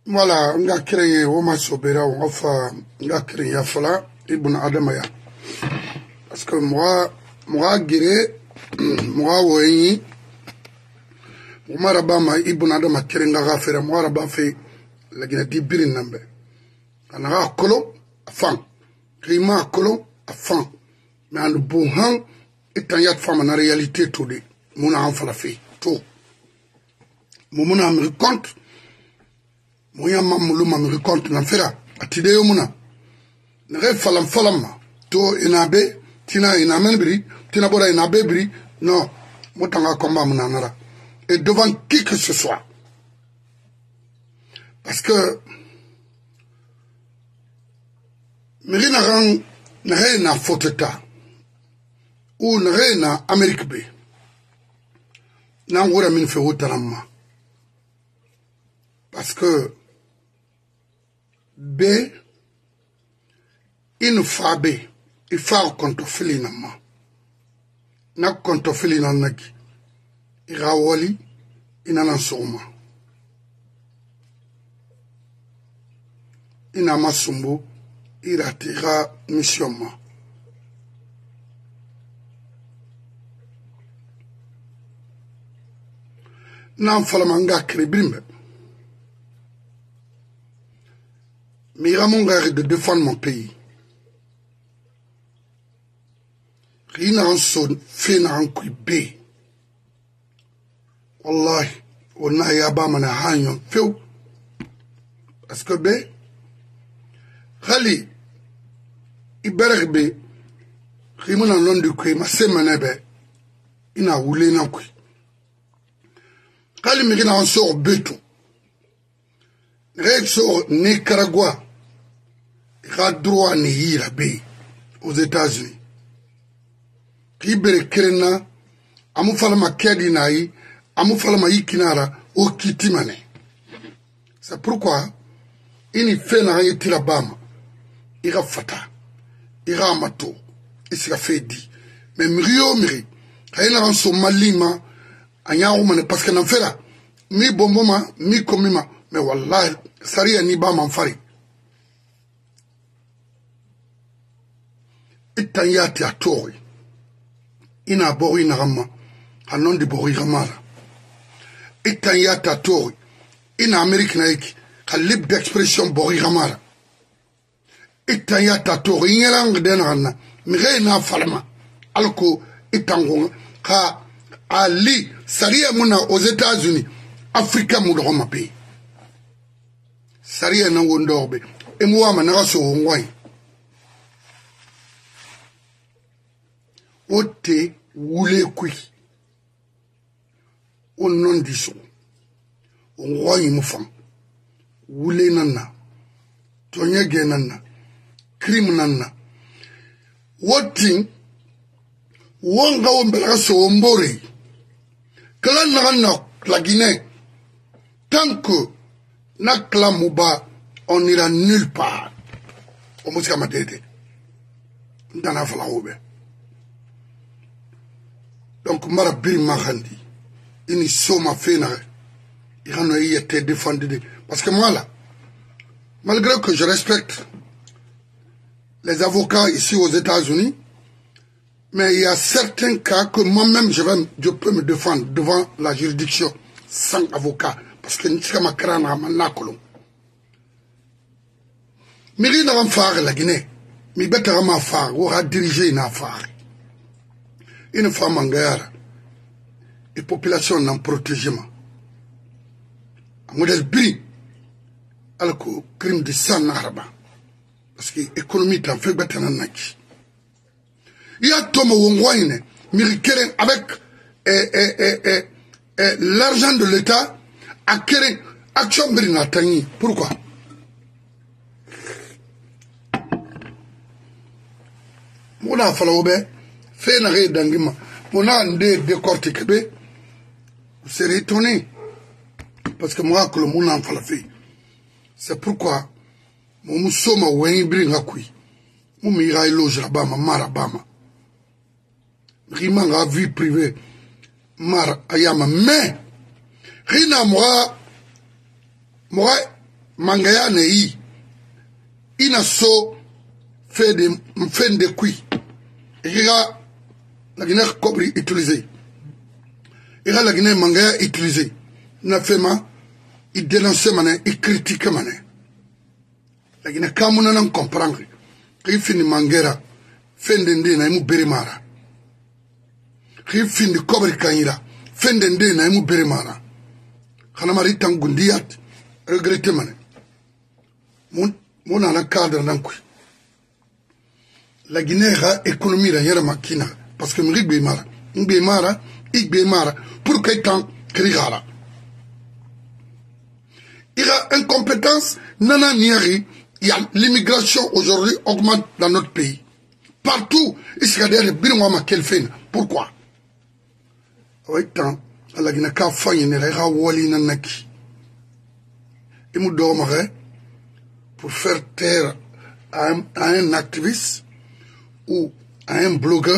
Voilà, on a créé Oma Sobera, on a créé Yafala, Ibn Adamaya. Parce que moi, guéré, moi, oui, moi, Rabama, Ibn Adama, Kerenga, faire, moi, Rabba fait, la Guinée d'Ibrin Nambe. On a colo, à fan. Rima colo, à fan. Mais en bon hang, et en yat femme, en réalité, tout dit. Mon enfant la fait, tout. Mon âme me compte. Moya mamulu mamuru compte na fera atide yomuna nare falam ma to inabe tina inamenbri tina bora inabe bri non mutanga combat munanara et devant qui que ce soit parce que mirina ran nare na foteta ou nare na Amérique be na ngora min fe wotarama parce que B, il fa B, il fa kontofili na ma. Na kontofili na nagi. Irawali, inana soma. Inama sumbu, iratira mission ma. Na falamanga kribrimbe. Mais il a mon gars de défendre mon pays. Rien n'a son fait n'a un coup B. Wallahi, on a yaba mana hanyon feu. Parce que B, Khali, Iberg B, Rimon en long de couille, ma semane B, il n'a roulé n'a couille. Khali me n'a un sort béton. Règle sur Nicaragua. Il a droit ni ira bé aux États-Unis. Qui bere kerena, amu falama kedi naï, amu falama ikinara, au kitimane. C'est pourquoi, il fait na yeti la bama. Il a fata. Il a amato. Il s'est fait dit. Mais mrio miri. Il a un somalima. Anya oumane parce que n'en fait là. Mi bomboma, mi komima. Mais wallah, sariya ni ba manfari. Itan yati a tori. Ina bori na rama. Hanon di bori ramara. Itan yati a tori. Ina Amérique na iki. Ha libre d'expression bori ramara. Itan yati a tori. Inyerang den rana. Mire na falma. Alko itangonga. Ha ali sariya muna aux États-Unis. Afrika moudroma pays. Sariya na wondorbe. E muama na raso wongwai. Ote wule kui. O non diso. Wongwai mufam. Wule nana. Tonyege nana. Krim nana. Woting. Wonga wombela so wombori. Kala nana la Guinée. Tant que Nakla Mouba, on n'ira nulle part. On m'a dit que dans la falaoube. Donc, Marabiri Mahandi, il n'y soma fénare. Il en a été défendu. Parce que moi, là, malgré que je respecte les avocats ici aux États-Unis, mais il y a certains cas que moi-même, je peux me défendre devant la juridiction sans avocat. Parce que nous sommes à Kolon. Mais il n'a pas fait la Guinée. Mais il n'a pas fait. Il a dirigé une affaire. Une femme en guerre. Et la population n'en protège pas. Un modèle bri. Alors que le crime de sang n'a pas. Parce que l'économie est en fait bête en Naki. Il y a Thomas Wongwaine. Mais avec l'argent de l'État. A kere action brina tani. Pourquoi? Mona falaobe fait na re dangima. Mona ande décortique be. Vous serez étonné. Parce que moi que le monde en fala fait. C'est pourquoi mon musoma wen bringa kui. Mon mira loge là-bas marabama. Rimanga vie privée. Mar ayama mais Rina moi mangaya ne yi ina so fende kui ira la Guinée cobri utilisé ira la Guinée mangaya utilisé na fema il dénonce mané il critique mané la Guinée kamuna nan comprendre qu'il finit mangera fende ndi na mu berimara qu'il finit cobri kanyira fende ndi na mu berimara khana mari tangundiyat regretter mané mon ala cadre nan kui la Guinée a économie la yera makina parce que m'rigbe mara igbe mara pour que tant krigara il y a incompétence nana niari. Il y a l'immigration aujourd'hui augmente dans notre pays partout il se regarde birwama quel fait pourquoi oui tant la Guinée ka fanye ne ra woli nanaki et mu domare pour faire taire à un activiste ou à un blogueur,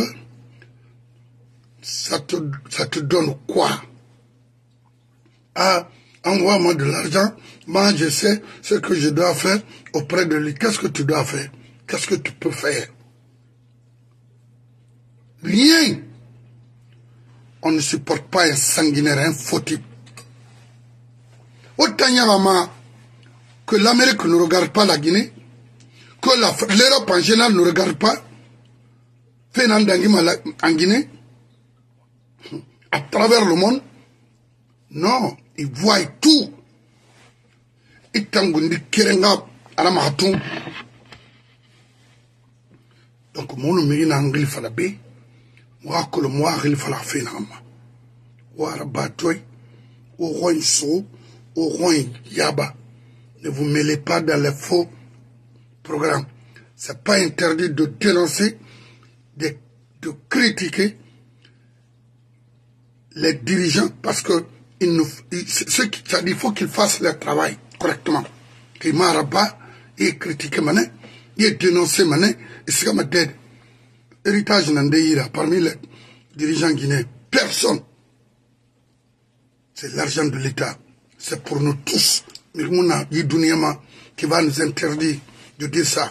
ça te donne quoi? Ah, envoie-moi de l'argent, moi je sais ce que je dois faire auprès de lui. Qu'est-ce que tu dois faire? Qu'est-ce que tu peux faire? Rien. On ne supporte pas un sanguinaire, un faux type. Autant Yamama, que l'Amérique ne regarde pas la Guinée, que l'Europe en général ne regarde pas, en Guinée, à travers le monde, non, ils voient tout. Ils tangundi kerenga aramahatou. Donc mon mérina angli falabe, moi que le moi il fala fenama. Ouara batoy, au roi so, au roi yaba. Ne vous mêlez pas dans les faux programmes. C'est pas interdit de dénoncer, de critiquer les dirigeants parce que il faut qu'ils fassent leur travail correctement. Qu'ils marabent, ils critiquent mané, ils dénoncent mané, et c'est comme un héritage n'andéira parmi les dirigeants guinéens. Personne. C'est l'argent de l'État. C'est pour nous tous. Qui va nous interdire de dire ça.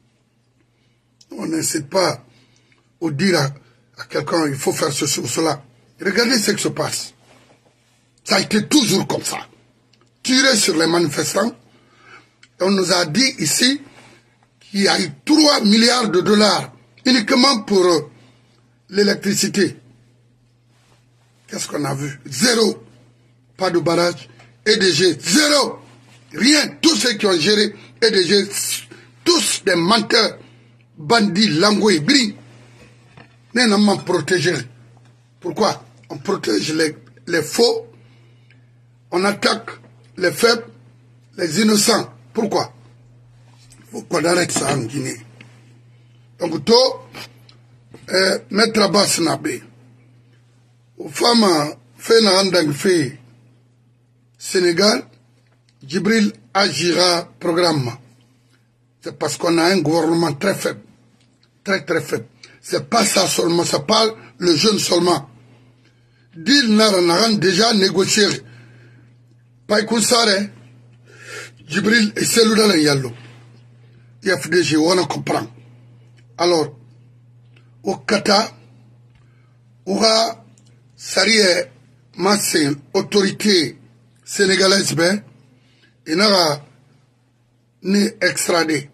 On n'incite pas au dire à quelqu'un il faut faire ceci ou cela. Regardez ce qui se passe. Ça a été toujours comme ça. Tirer sur les manifestants. Et on nous a dit ici qu'il y a eu 3 milliards de dollars uniquement pour l'électricité. Qu'est-ce qu'on a vu? Zéro. Pas de barrage. EDG, zéro. Rien. Tous ceux qui ont géré EDG, tous des menteurs, bandits, langoués, bris. Nous n'avons pas protégé. Pourquoi? On protège les faux. On attaque les faibles, les innocents. Pourquoi? Il faut qu'on arrête ça en Guinée. Donc, mettre à bas Snabé. Aux femmes, fait Sénégal, Djibril agira programme. C'est parce qu'on a un gouvernement très faible. Très très faible. C'est pas ça seulement, ça parle le jeune seulement. Dil Naran déjà négocié. Païkoussare, Djibril et Selouda le Yallo. IFDG, on en comprend. Alors, au Qatar, aura Sarié Massé, autorité sénégalaise, ben, il n'a ni extradé.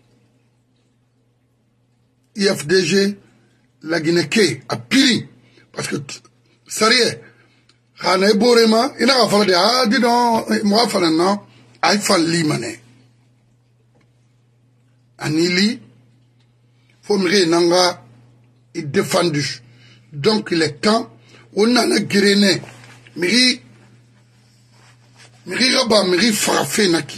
IFDG, la Guinée, à Piri, parce que Sarié, Khane Borema, il n'a pas fallu ah, dis donc, moi, non, il fallait mané. Anili, Fomri Nanga, il défendu. Donc, il est temps, on a un guéréné, Miri Raba, Miri frappé Naki.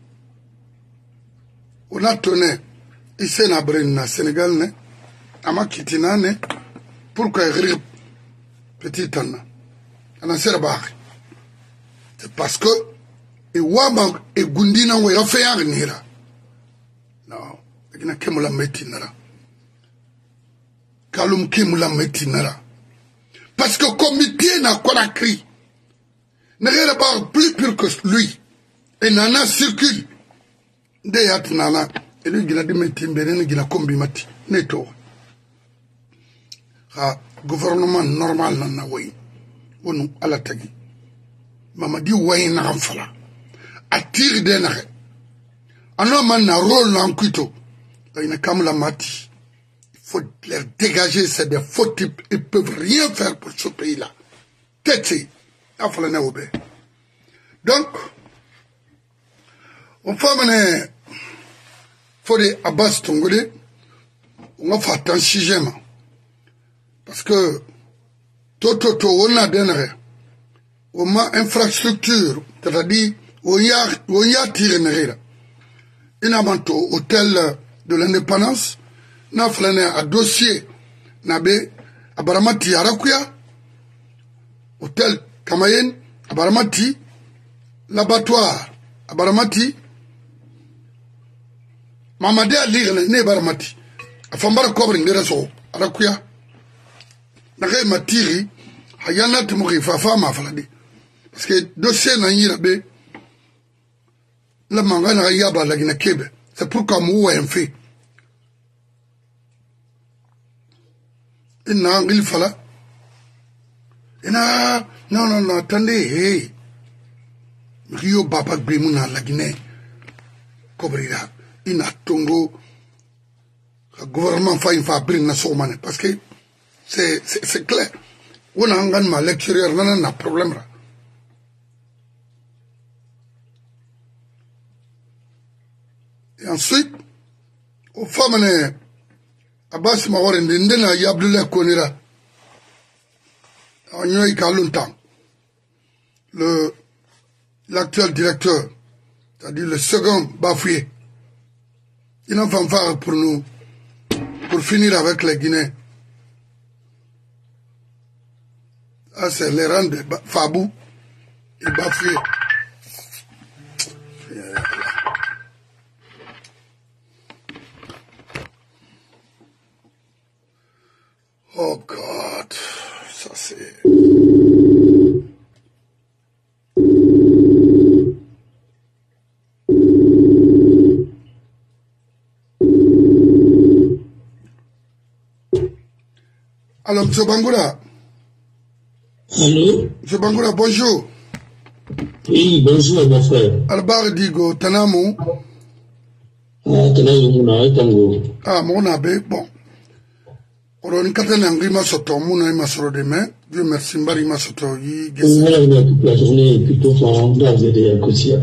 On a tourné, ici, na Brena, Sénégal, ne, ama Kitina, ne, pourquoi il petit Anna. C'est parce que et Wabang et Gundina ou Rafael Nira. Non, il n'y a que la métinara. Kalum Kimula métinara. Parce que comité n'a quoi cri. N'est pas plus pur que lui. Et Nana circule. de yatnana elu gina dimeti mbere gina kombi mati neto ha gouvernement normal na way wonu ala tagi mamadi way na fala atire de na ano man na rôle na nkuito ina kamla mati. Il faut les dégager, c'est des faux types, ils peuvent rien faire pour ce pays-là. Tete, donc, on fait mener, faut des Abbas Tongolais, on va faire un sujet, parce que, tout, on a donné, on a infrastructure, c'est-à-dire, on y a tiré, il a un hôtel de l'indépendance, na flane a dossier na be abaramati arakuya hôtel Kamayen abaramati l'abattoir abaramati mamade ali ne baramati afambara kobri ngere so arakuya na kay matiri hayana tumuki fafa ma faladi parce que dossier na yira be la mangana yaba la gina kebe c'est pourquoi moi en fait ina angili fala ina non attendez hey Rio baba gbemuna la Guinée kobrira ina tongo le gouvernement fa une fabrique na somane parce que c'est clair on a un ma l'extérieur na problème là et ensuite aux femmes Abbas Mawar ndena Abdoulaye Konira Anyoy Kaluntan l'actuel directeur, c'est-à-dire le second bafoué, il en fanfare pour nous, pour finir avec les Guinéens. Ah, c'est les rangs de Fabou et bafoué. Oh God, ça c'est... Alors, M. Bangoura. Allô? M. Bangoura, bonjour. Oui, bonjour, mon frère. Albar Digo, Tanamo. Ah, mon abbé, bon. On a katana ngima soto muna ima soro de main. Dieu merci mbari ima soto yi gesi. On a toute la journée plutôt formidable de Yakutia.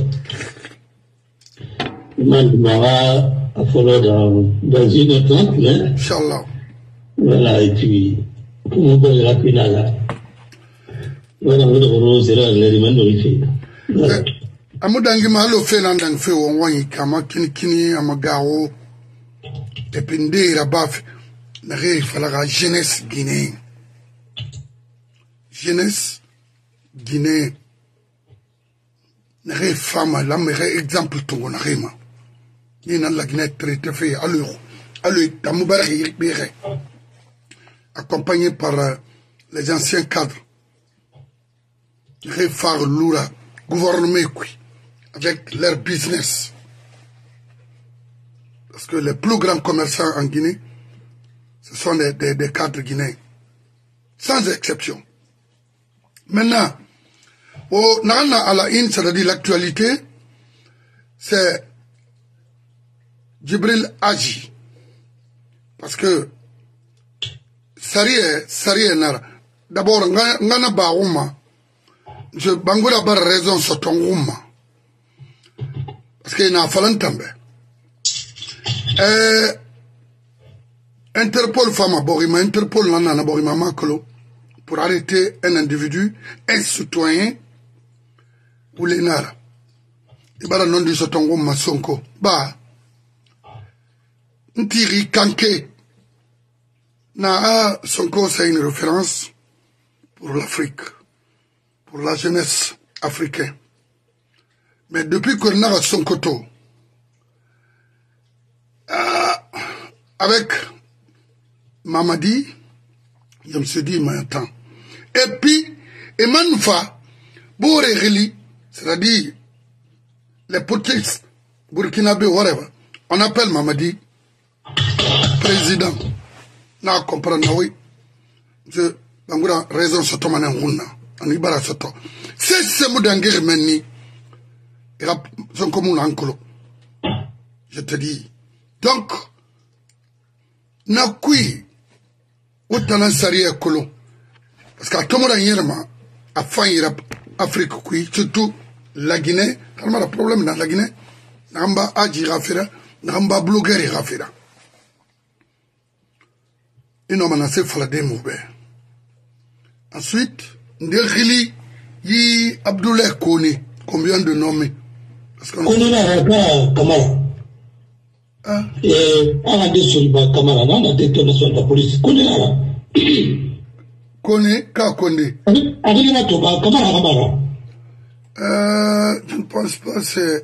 Il m'aura à falloir dans une attente, hein. Inch'Allah. Voilà, et puis, pour mon bon, il y a plus là. Voilà, on va rose, là, l'élément d'orifé. Amudangi mahalo fe nandang fe wonwanyi kama kini amagao. Epinde rabaf. Il fallait la jeunesse guinéenne. Jeunesse guinéenne. Les femmes, là, mais exemple, tout le monde. Il y a la Guinée traité fait à l'euro. À l'euro, accompagné par les anciens cadres. Les femmes, l'oura, gouvernement, avec leur business. Parce que les plus grands commerçants en Guinée, ce sont des cadres guinéens, sans exception. Maintenant, au Nana à la une, c'est-à-dire l'actualité, c'est Djibril Aji. Parce que, Sarié Nara, d'abord, Ngana Baouma, je Bangoula bar raison sur ton Ouma. Parce qu'il n'a fallu tomber. Interpol fama borima, Interpol nana borima makolo pour arrêter un individu, un citoyen ou les nara. Ibara non di sotongo masonko. Ba. Ntiri kanke. Na sonko c'est une référence pour l'Afrique, pour la jeunesse africaine. Mais depuis que nara sonkoto, avec Mamadi, je me suis dit, mais attends. Et puis, Emanoufa, Boré-Reli, c'est-à-dire les potistes Burkinabé, whatever. On appelle Mamadi président. Na comprendre, oui. Je, Bangoura, raison, soto manen wuna. Anibara soto. C'est ce mot d'angere meni. Son commun ankolo. Je te dis. Donc, na kui, outana sariya kolo. Parce qu'à tout le monde yerma, à fin Afrique kui, surtout la Guinée, il y a un problème dans la Guinée. Namba aji rafira, namba blogueur rafira. Ils n'ont menacé Faladé Moubé. Ensuite, Ndekhili yi Abdoulaye Kone, combien de nommés? Kone na Raka Kamara. On a des Soliba Kamara, on a des tonnes de la police. Kone na Kone, Ka Kone. Arrive à Toba, Kamara. Je ne pense pas, c'est.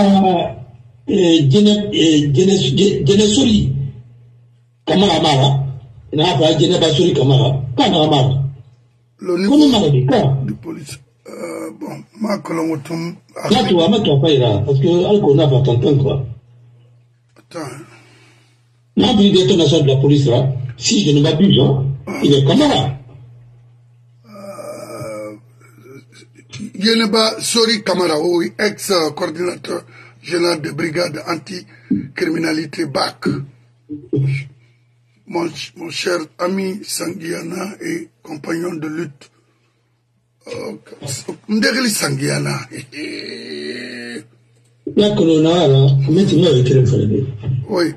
Genesori Kamara Mara. n'a pas gêné Basuri Kamara, Kamara. Le niveau de police. Bon, ma colonne. Là, tu vas mettre pas là, parce que Alco n'a pas t'entendre quoi. Attends. N'a plus détonation de la police là. Si je ne m'abuse, il est Kamara. Yeneba Sori Kamara, oui, ex-coordinateur général de brigade anti-criminalité BAC. Mon cher ami Sangiana et compagnon de lutte. Ndegli Sangiana. La colonne là, maintenant il est très oui.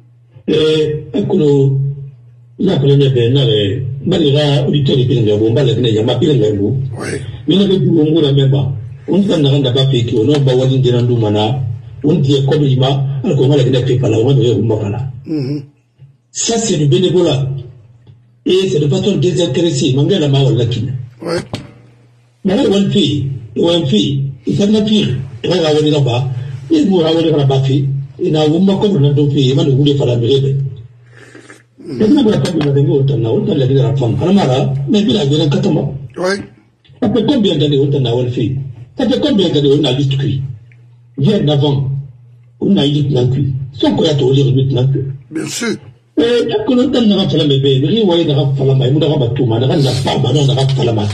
Ecco, la première benne, Malira, auditeur de Pinga, la Yama Pinga. Oui. Mais avec du Mongo la même pas. On ne n'a pas fait qu'on n'a pas wallin de Randoumana, on dit comme il m'a, alors qu'on a fait par la voie de Mokala. Ça, c'est du bénévolat. Et c'est le patron désintéressé, Mangala Mawalakin. Oui. Mais one fille, il s'en a pire. Il va avoir là-bas, il mourra avec la baffe, il n'a pas comme on a donc fait, il va nous rouler par la mérite. Il n'a pas de la autant la femme. Alamara, mais il a bien un catama. Oui. Ça fait combien d'années on a one fille? Ça fait combien d'années on a lutte cuit? Bien avant, on a lutte non cuit. Sans quoi tu lire lutte non cuit. Bien sûr. Quand on a un enfant, mais bien, il y a un enfant, il y a un enfant, il y a un enfant, il y a un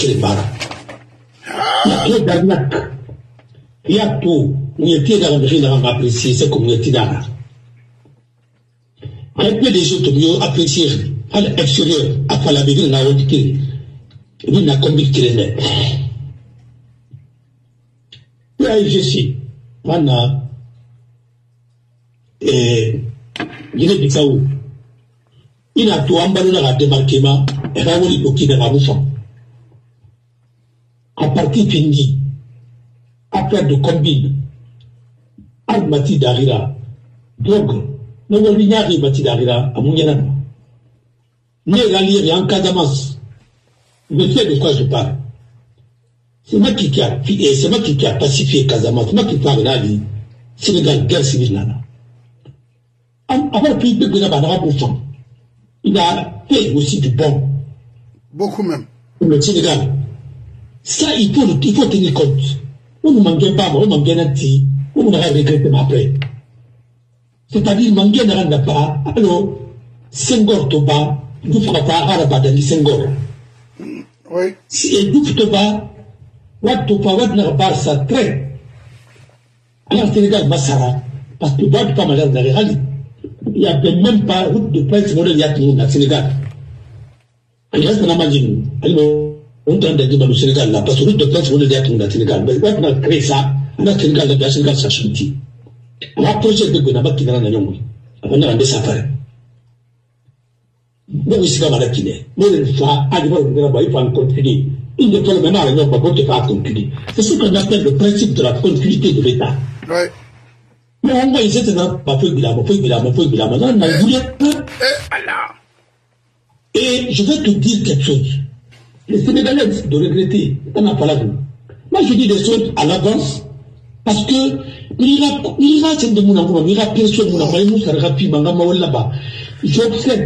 enfant, il y a tout, il y a tout dans le monde apprécié, c'est comme il y a tout. Un peu des autres mieux apprécier à l'extérieur, à la ville, la haute qui il n'a commis qu'il est. Là, je suis, pendant, Guinée-Bissau, il a tout emballé dans le débarquement, et là, il faut qu'il ait un enfant. À partir fini, après de combine, Almati d'Arira, drogue, nous avons l'ignoré Mati d'Arira, à Mouniana. Né rallier en Casamance, je sais de quoi je parle. C'est moi qui a pacifié Casamance, c'est moi qui parle là, Sénégal, guerre civile là. Avant qu'il y ait un il a fait aussi du bon. Beaucoup même. Pour le Sénégal. Ça, il faut tenir compte. On ne manque pas, on manque un petit, on ne regretter après. C'est-à-dire, manque n'a pas, alors, Senghor Toba, nous ferons pas Araba dans les Senghor. Oui. Si nous Toba, Wat Toba, Wat n'a pas ça très. Alors, Sénégal, Massara, parce que Wat pas mal dans les rallyes. Il n'y a même pas route de presse modèle Yatou au Sénégal. Il reste dans la margine. On tente de dire au Sénégal là, parce que route de presse modèle Yatou au Sénégal. Mais on a créé ça, on a Sénégal, le Sénégal s'achète. On a projet de Gonaba qui est dans la Nyongo. On a un desafare. Mais aussi comme à la Guinée. Mais il faut un continuer. Il ne faut même pas le nom, on ne pas continuer. C'est ce qu'on appelle le principe de la continuité de l'État. Oui. Mais on voit ici, c'est pas peu bilan. Et je vais te dire quelque chose. Les Sénégalais de regretter, on n'a pas la vue. Moi, je dis des choses à l'avance, parce que, il ira, c'est de mon amour, il ira pression, mon amour, il sera rapide, là-bas. J'observe,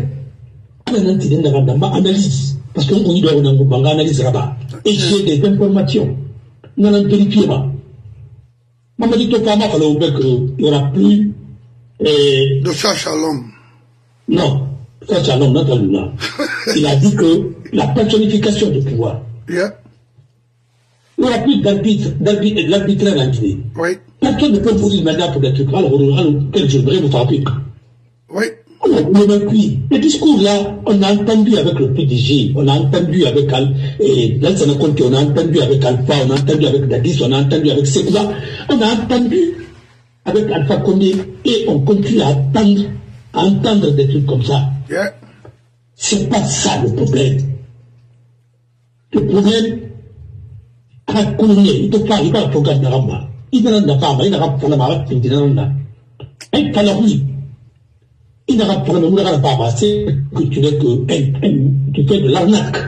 analyse, parce qu'on doit analyse là-bas. Et j'ai des informations. On a vérifié, Mamadi Topama, il n'y aura plus. De chasse à l'homme. Non, chasse à l'homme, non, il a dit que la personnification du pouvoir. Yeah. Il n'y aura plus d'arbitraire en Guinée. Oui. Personne ne peut vous dire maintenant pour des trucs. Alors, quel jour vous frapper. Oui. On a le discours là, on a entendu avec le PDG, on a entendu avec Lansana Conte, on a entendu avec Alpha, on a entendu avec Dadis, on a entendu avec Sekouba, on a entendu avec Alpha Condé et on continue à entendre des trucs comme ça. Yeah. C'est pas ça le problème. Le problème, à Kouné, il ne peut pas programme d'Aramba. Il n'a pas il n'a pas fait la marque, il n'a pas la rue. Il n'a pas c'est que tu n'es que tu fais de l'arnaque.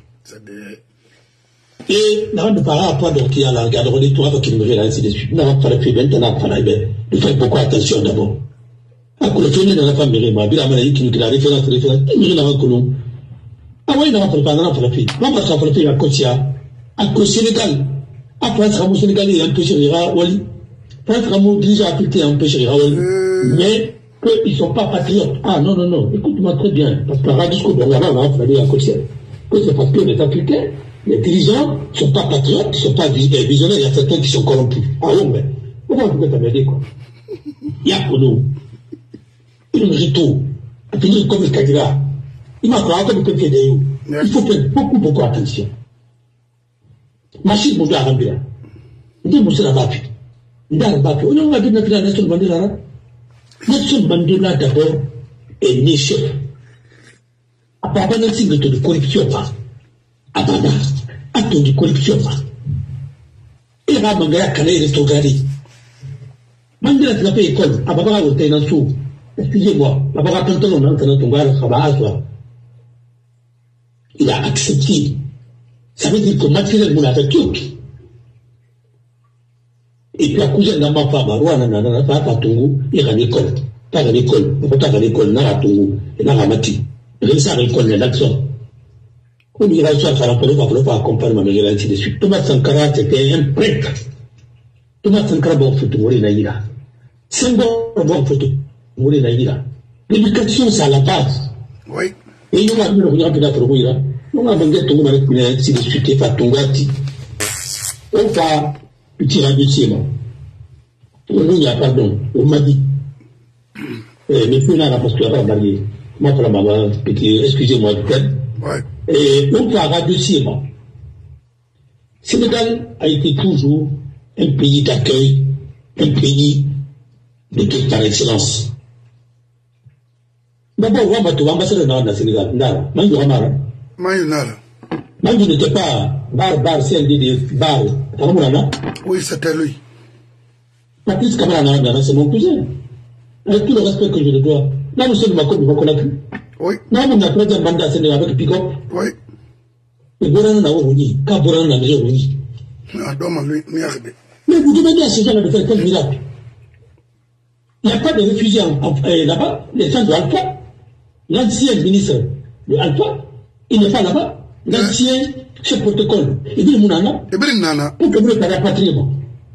Et n'a pas parler à toi donc il y a la garde de toi qui me ainsi de suite. N'a pas fait maintenant de faire beaucoup attention d'abord. À quoi le fait dans la famille moi bila mala qui nous a référence il n'a pas connu. Ah oui n'a pas préparé dans la fille. Maman ça fait la Kotia à Sénégal. Après ça au Sénégal il empêchera Wali. Après ça mon dirigeant africain empêchera Wali. Mais qu'ils ne sont pas patriotes. Ah non, non, non, écoute-moi très bien, parce que la radio on va dire à côté, que c'est parce que les Africains, les dirigeants ne sont pas patriotes, ils ne sont pas visionnaires, il y a certains qui sont corrompus. Ah oui, mais, comment vous pouvez t'amener quoi? Il y a pour nous, une rito, à finir comme le Kadira, il m'a croire comme le Fédéo. Il faut faire beaucoup, beaucoup attention. Machine Moussa Arambira, il dit Moussa Rabapi, il dit Rabapi, on a dit la nation Mandela. Nelson Mandela d'abord est né chef. À part un signe de corruption, à Baba, acte de corruption. Et là, Mangala Kalé rétrogradé. Mandela n'a pas école, à Baba au Ténansou. Excusez-moi, Baba Pantalon, dans ton gars, il a accepté. Ça veut dire que matériel mon avec tout. Et puis à cause d'un ma femme, Rwanda, pas à Tongo, il y a l'école. Pas à l'école, pas à l'école, n'a à Tongo, et n'a à Mati. Il y a l'école, il y a l'action. On ira sur ça, on va pas accompagner ma mère ainsi de suite. Thomas Sankara, c'était un prêtre. Thomas Sankara, bon, faut mourir naïra. Senghor, bon, faut mourir naïra. L'éducation, c'est à la base. Oui. Et nous, on a bien pour mourir. On a vendu Tongo, ainsi de suite, et pas Tongati. On va. Petit rabissier, on n'y a pardon, on m'a dit. Mais puis là, parce qu'il n'y a pas barrière. Moi, pour la maman, excusez-moi du thème. Et on va rabissier, Sénégal a été toujours un pays d'accueil, un pays de toute par excellence. D'abord, on va te ambassadeur dans le Sénégal. Mangi n'était pas bar, CND, bar. Oui, c'était lui. Patrice Kamara, c'est mon cousin. Avec tout le respect que je le dois. Là, nous sommes d'accord, nous ne connaissons plus. Oui. Là, on a pris un mandat Sénégal avec pick-up. Oui. Et Boran n'a pas réuni. Quand Boran n'a déjà réuni. Ah, donc, mais vous demandez à ces gens de faire quel miracle? Il n'y a pas de réfugiés là-bas. Les gens de Alpha, l'ancien ministre de Alpha, il n'est pas là-bas. L'ancien chef protocole. Il dit Mounana. Pour que vous ne parlez pas rapatriement.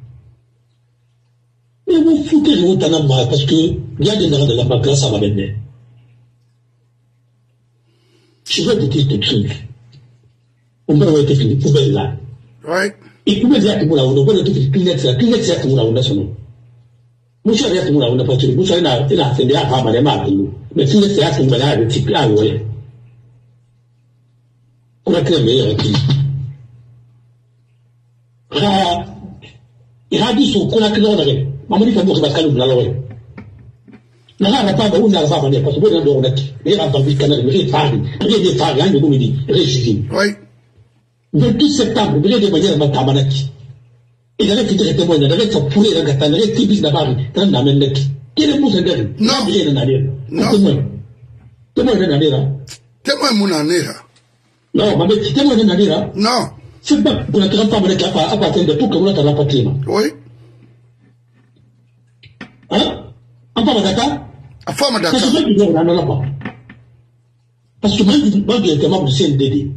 Mais vous foutez le Moutana parce que il y a des gens de la Bakra, ça va venir. Je vais vous dire quelque chose. On va être fini. Vous pouvez là. Oui. Et vous pouvez dire que vous l'avez, on va être fini. Clinet, c'est que vous l'avez, son nom. Monsieur a dit que vous l'avez pas tué. Monsieur a dit que vous l'avez pas tué. Mais clinet, c'est que vous l'avez tué. On a créé un meilleur équilibre. Il a dit qu'on a créé un meilleur. Maman dit que vous avez créé un meilleur. N'a pas de où n'a pas de parce que vous avez un meilleur. Il a pas de canal, il est fari. Il est fari, il est comme il dit, réfugié. Oui. Le 12 septembre, il est de manière à Tamanaki. Il avait quitté le témoin, il avait sa poulet, il avait Tibis d'Abari, dans la Meneki. Quel est mon secret? Non, il est un allié. Non. Témoin d'un allié. Témoin mon année. Non, ma mère, témoin d'un allié. Non. C'est pas pour la grande femme avec la part à partir de tout comme l'autre à la patrie. Oui. Hein? En forme d'attaque? En forme d'attaque. Parce que je ne l'en ai pas. Parce que moi, je suis membre du CNDD.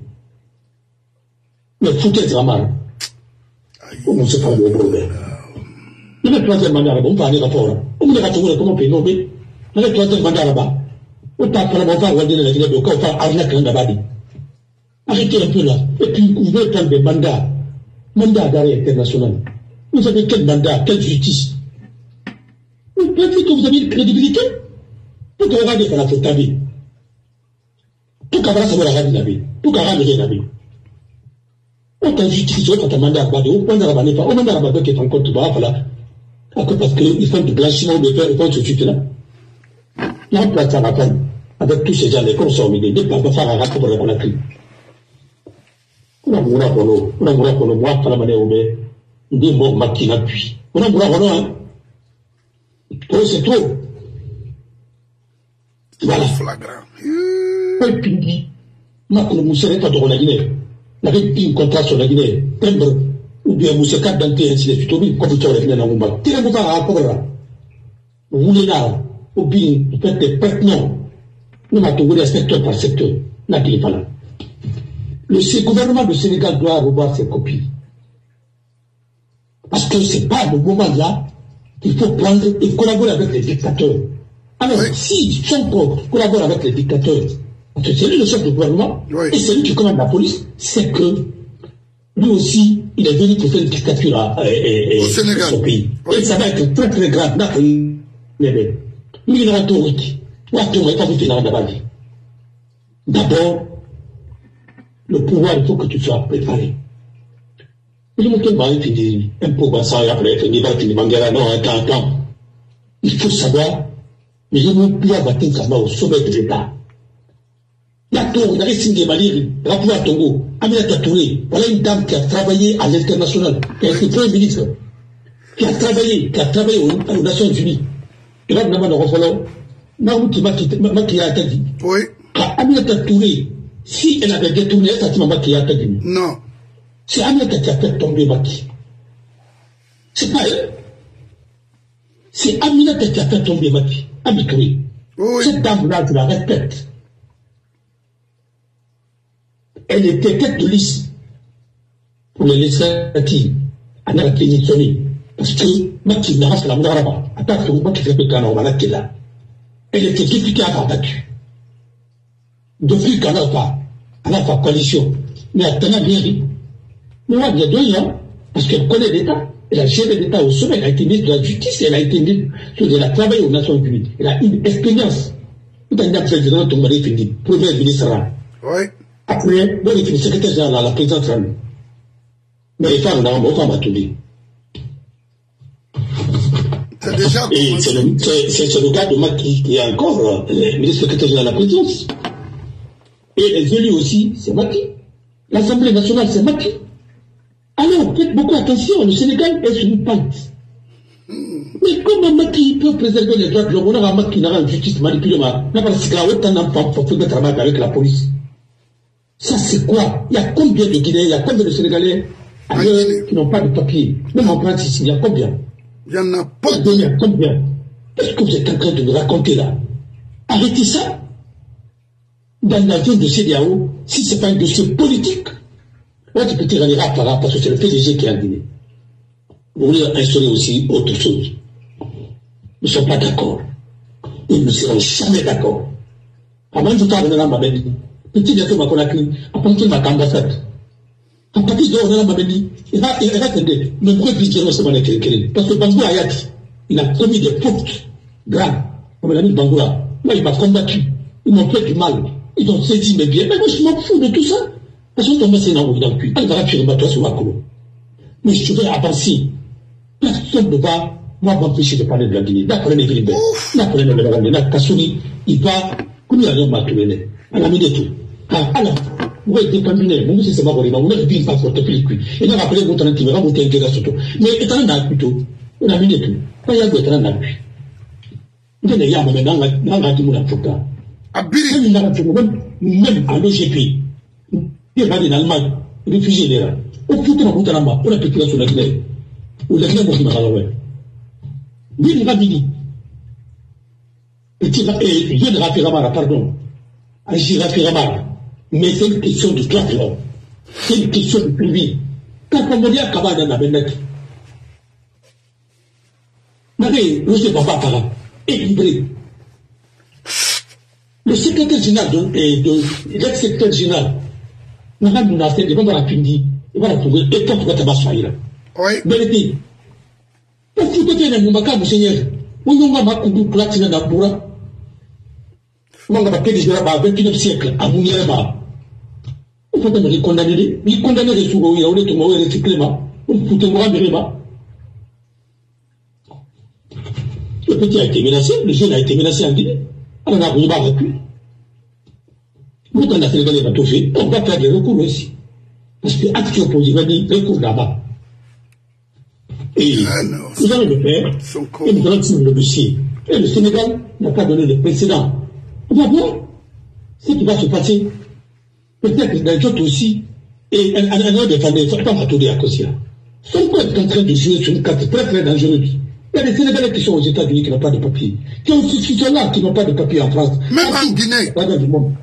Mais foutez vraiment. On ne sait pas le problème. Il ne le troisième mandat là-bas, on va aller rapport. On va aller comment payer nommer. Dans le troisième mandat là-bas, on va pas regarder la Guinée, on va arnaquer là-bas. Arrêtez un peu là. Et puis, vous voulez prendre des mandats. Mandat d'arrêt international. Vous avez quel mandat, quelle justice? Vous pensez que vous avez une crédibilité? Tout le monde est à la faute à vie. Tout le monde est à la vie. Tout le monde est à la vie. On t'a justice, on t'a mandat à Bado, on t'a mandat à Bado qui est en compte de Bado, parce qu'ils font du blanchiment de faire, ils font ce truc-là. Là, on place à la peine, avec tous ces gens, les consommes, ils ne peuvent pas faire un rapport pour la crise. On a mouru pour nous, moi, pour la manière où on dit, bon, Makina, puis. On a mouru pour nous, hein. Oh, c'est trop. Voilà. Et puis, Makina, Moussé, pas de la Guinée. N'avait pas un contrat sur la Guinée. Prendre, ou bien Moussé, 4 dentiers, ainsi de suite, ou bien, comme tu as la Guinée, dans Mumba. Tirez vous à rapport là. Vous voulez là, ou bien, vous faites des pertinents. Nous m'avons trouvé secteur par secteur. Là, qui n'est pas là. Le gouvernement du Sénégal doit revoir ses copies. Parce que ce n'est pas le moment là qu'il faut prendre et collaborer avec les dictateurs. Alors, oui. Si Sonko collabore avec les dictateurs, parce que c'est lui le chef du gouvernement, oui. Et c'est lui qui commande la police, c'est que lui aussi, il est venu pour faire une dictature au Sénégal. Son pays. Oui. Et ça va être très très grave. D'abord, le pouvoir, il faut que tu sois préparé. Il faut savoir, mais je ne peux pas battre au sommet de l'État. D'accord, on a signé Mali, rapport à Togo, Aminata Touré, voilà une dame qui a travaillé à l'international, qui a été Premier ministre, qui a travaillé aux Nations Unies. Et là, nous avons qui a dit. Oui. Aminata Touré, si elle avait détourné ça, c'est Maman qui a fait. Non. C'est Aminata qui a fait tomber Maki. C'est pas elle. C'est Aminata qui a fait tomber Maki. Habitué. Oui. Cette dame-là, je la répète. Elle était tête de liste pour les législatives. Elle a été sonnée. Parce que Maki n'a pas la Mouaraba. Attends, c'est Maki qui fait le on va la là. Elle était députée à Rabattu. Depuis qu'elle n'a pas coalition, mais elle a bien dit. Mais moi, il y a 2 ans, parce qu'elle connaît l'État, elle a géré l'État au sommet, elle a été ministre de la Justice, elle a été ministre, elle a travaillé aux Nations Unies, elle a une expérience. Tout un an, président, ton mari finit, premier ministre. Oui. Après, bon, il finit secrétaire général à la présidence. Mais les femmes, on va tout dire. C'est déjà. Et c'est le gars de Maki qui est encore ministre secrétaire général à la présidence. Et les élus aussi, c'est Maki. L'Assemblée nationale, c'est Maki. Alors, faites beaucoup attention, le Sénégal est sur une pente. Mais comment Maki peut préserver les droits de l'homme? On a Maki n'a pas justice manipulée, n'a pas ce qu'il a autant d'enfants pour faire le travail avec la police. Ça, c'est quoi? Il y a combien de Guinéens, il y a combien de Sénégalais ailleurs qui n'ont pas de papier? Même en France ici, il y a combien? Il y en a pas. Il y a combien? Qu'est-ce que vous êtes en train de nous raconter là? Arrêtez ça. Dans la zone de CEDEAO, si ce n'est pas un dossier politique, moi tu peux tirer les rats par là parce que c'est le PDG qui est en Guinée. Vous voulez instaurer aussi autre chose. Nous ne sommes pas d'accord. Et nous ne serons jamais d'accord. Avant de faire un mamedi, petit bientôt ma conacri, après qu'il m'a ambassade. À partir de là, on a mamedi, il va t'aider. Mais pourquoi dire c'est mon écrit? Parce que Bangou Ayati, il a commis des fautes graves. Comme l'ami Bangoula, moi il m'a combattu. Ils m'ont fait du mal. Ils ont saisi mes biens. Mais moi, je m'en fous de tout ça. Parce que moi, c'est dans le cul. Elle va rappuyer toi sur ma colo. Mais je vais avancer. Personne ne va, moi, m'empêcher de parler de la Guinée. D'après les Philippines. D'après les Philippines. Kassouni, il va, comme il a m'a tourné. Elle a mis des tout. Alors, vous êtes déterminé. Vous c'est ma volée. Vous n'avez pas une passeport de plus. Et là, après, vous t'en tirez, vous t'en tirez surtout. Mais étant un plutôt, on a mis des tout. Pas y a d'autres en appui. Vous n'avez pas maintenant, dans la Fouka. Même à l'OGP, il y a en Allemagne, réfugiés là. Au futur, on a on a pété sur la Guinée. Ou la Guinée, on a fait. Il va dire. Et je ne rappelle pas, pardon. Je rappelle pas. Mais c'est une question de droit de l'homme. C'est une question de privé. Quand on me dit à Kabana, le chef papa parent, équilibré. Le secrétaire général de l'ex-secrétaire général, il va la pindi, il va la trouver, et quand tu vas t'abattre, oui. Vérité. Pour foutre les Moumaka, mon seigneur, on va m'accouper platine dans la bourra. On va faire des gens à 29e siècle, à Mouniaba. On peut me condamner, il condamne les sous, il y a un autre recyclement, on fout moi de réba. Le petit a été menacé, le jeune a été menacé en Guinée. On a voulu pas recul. Nous, dans la Sénégal, va tout faire. On va faire des recours aussi. Parce que l'acte qui oppose, il va dire recours là-bas. Et nous allons le faire. Et nous allons signer le dossier. Et le Sénégal n'a pas donné de précédent. On va voir ce qui va se passer. Peut-être que dans d'autres aussi, et un autre défendeur, il ne faut pas m'attendre à cause de ça. Son peuple est en train de jouer sur une carte très très dangereuse. Il y a des Sénégalais qui sont aux États-Unis qui n'ont pas de papier. Qui sont là, qui n'ont pas de papier en France. Même en Guinée. Pas dans le monde.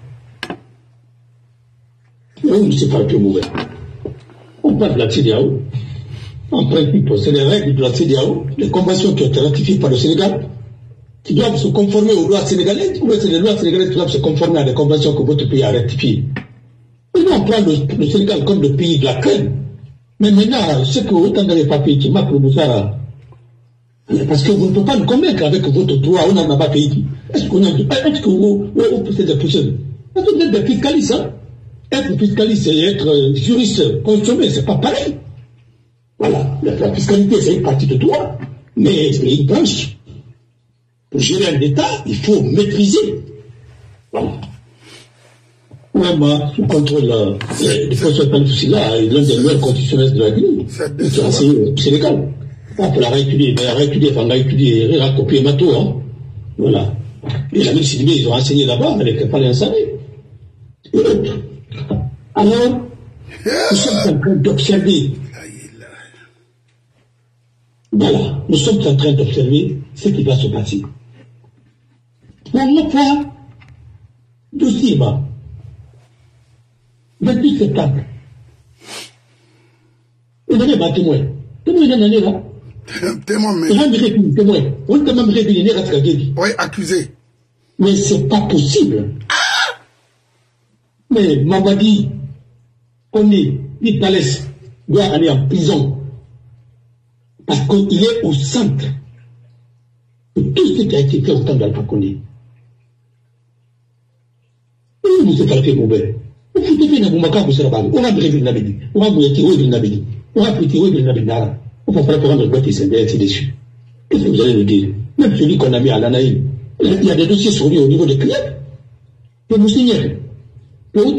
On ne sait pas plus mauvais. On parle de la CEDEAO. En principe, c'est les règles de la CEDEAO, les conventions qui ont été ratifiées par le Sénégal, qui doivent se conformer aux lois sénégalaises, ou c'est les lois sénégalaises qui doivent se conformer à des conventions que votre pays a ratifiées. Et nous, on prend le Sénégal comme le pays de la crème. Mais maintenant, ce que autant dans les papiers qui marquent le Moussara, parce que vous ne pouvez pas nous convaincre avec votre droit, on n'en a pas payé. Est-ce que vous poussez des personnes? Vous êtes des fiscalistes, hein? Être fiscaliste et être juriste consommé, c'est pas pareil. Voilà, la fiscalité, c'est une partie de droit, mais c'est une branche. Pour gérer un État, il faut maîtriser. Voilà. Moi, sous contrôle du consultant là, l'un des meilleurs constitutionnels de la Guinée, qui a enseigné au Sénégal. On peut la réétudier, on l'a étudié, on l'a copié Mato, hein. Voilà. Les amis Sidibé, ils ont enseigné là-bas, mais il fallait enseigner. Et autres. Alors, nous sommes en train d'observer. Voilà, nous sommes en train d'observer ce qui va se passer. Pour notre fois, dossier, 28 septembre. On avait un témoin. Témoin d'une année là. Témoin, mais. Témoin. On peut même révéler à Tragédie. Oui, accusé. Mais c'est pas possible. Mais Mamadi, on est, Nipalès, doit aller en prison. Parce qu'il est au centre de tout ce qui a été fait au temps d'Alpha Condé. Et vous êtes fait mauvais. Vous foutez dans Boumaka, vous serez on va brûler Nabidi. On va brûler Nabidi. On va brûler Nabidi. On va faire prendre le boîte et c'est dessus. Qu'est-ce que vous allez nous dire? Même celui qu'on a mis à l'Anaïm, il y a des dossiers sur lui au niveau des clients. Et vous signez. Vous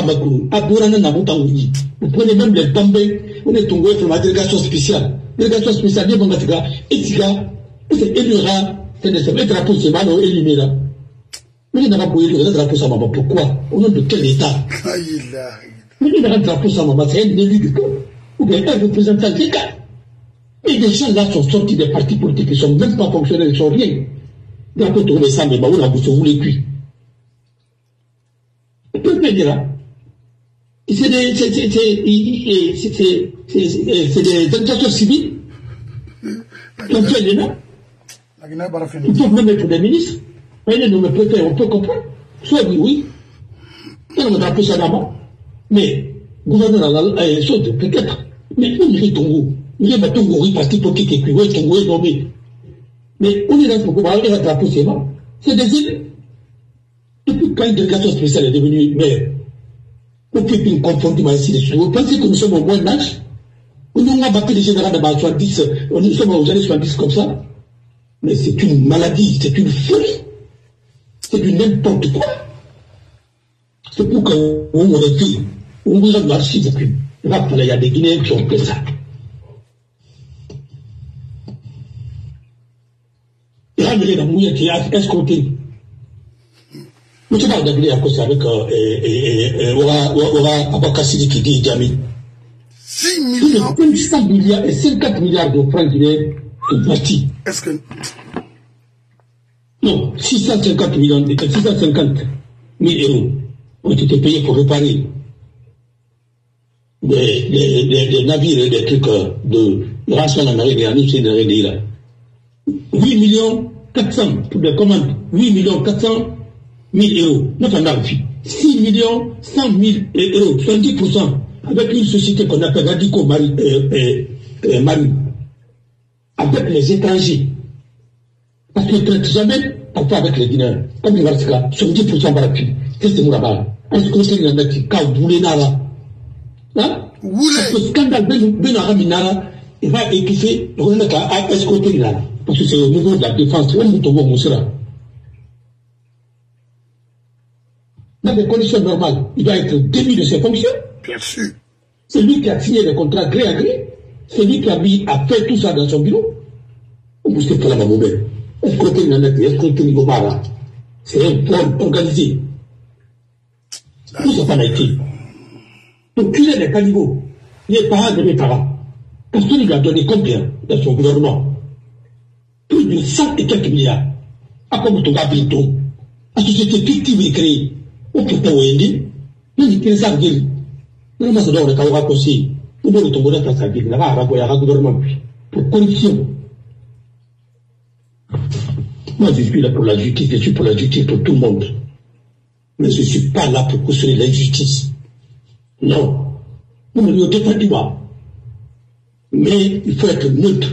prenez même les tombés, on est tombé sur la délégation spéciale. Délégation spéciale, c'est élira, c'est des drapeaux, c'est mal éliminé là. Mais il n'a pas pu élire un drapeau sans maman. Pourquoi? Au nom de quel État? Mais il n'a pas un drapeau sans maman, c'est un élu du peuple. Ou bien un représentant des cas. Et des gens là sont sortis des partis politiques, ils ne sont même pas fonctionnaires, ils ne sont rien. Drapeau tourné ça, mais on a vous les cuits. Que dire là? C'est des organisations civiles qui ont fait les noms. Ils peuvent même être des ministres. Mais nous, on peut comprendre. Soit oui, on a drapeau ça d'abord. Mais, gouverneur, saute peut-être. Mais on irait Tongo. Il y a Tongo, oui, parti politique et puis, oui, Tongo est nommé. Mais on est dans ce qu'on va avoir un drapeau, c'est bon. C'est des îles. Depuis quand une délégation spéciale est devenue maire, on peut plus confondre ici dessus. Vous pensez que nous sommes au moins âge? Nous avons battu les généraux de 70, nous sommes aux années 70 comme ça. Mais c'est une maladie, c'est une folie. C'est du n'importe quoi. C'est pour qu'on aurait fait, on vous a de l'archive. Il y a des Guinéens qui ont fait ça. Et là, il y a des mouillés qui a escorté. Nous sommes d'abord à cause avec Ora Abakassi qui dit Djami. 6 millions. 5 milliards et 50 milliards de francs guinéens sont partis. Est-ce que. Non, 650 000 euros ont été payés pour réparer des navires et des trucs de lancement en Amérique et en Russie de là. 8 400 000 pour des commandes. 8 400 000 euros. Notre argent. 6 100 000 euros. 70% avec une société qu'on appelle Radico Marine. Avec les étrangers. Parce qu'ils ne traitent jamais parfois avec les Guinéens. Comme les Vartika, 70% par la pluie. Qu'est-ce que nous là-bas? Est-ce que c'est une activité? Quand vous voulez là? Hein? Parce que le scandale Ben Araminara, il va équiper, on est à escorter là. Parce que c'est au niveau de la défense. On nous tombe au Moussera. Dans des conditions normales, il doit être démis de ses fonctions. Bien sûr. C'est lui qui a signé les contrats gré à gré. C'est lui qui a fait tout ça dans son bureau. On ne sait pas la mamoubelle. Escorter Nanaki, escorter Nigomara. C'est un plan organisé. Tout ça n'a été. Pour culer les caniveaux, les parents de l'État, parce qu'il lui a donné combien dans son gouvernement? Plus de 100 et quelques milliards. À quoi vous avez bientôt? La société fictive est créée. Au pourtant, on dit, nous n'y connaissons pas. Nous n'avons pas de cas aussi. Nous devons tomber dans sa vie. Nous avons un gouvernement pour corruption. Moi, je suis là pour la justice. Je suis pour la justice pour tout le monde. Mais je ne suis pas là pour cautionner l'injustice. Non. Nous ne nous défendons pas. Mais il faut être neutre.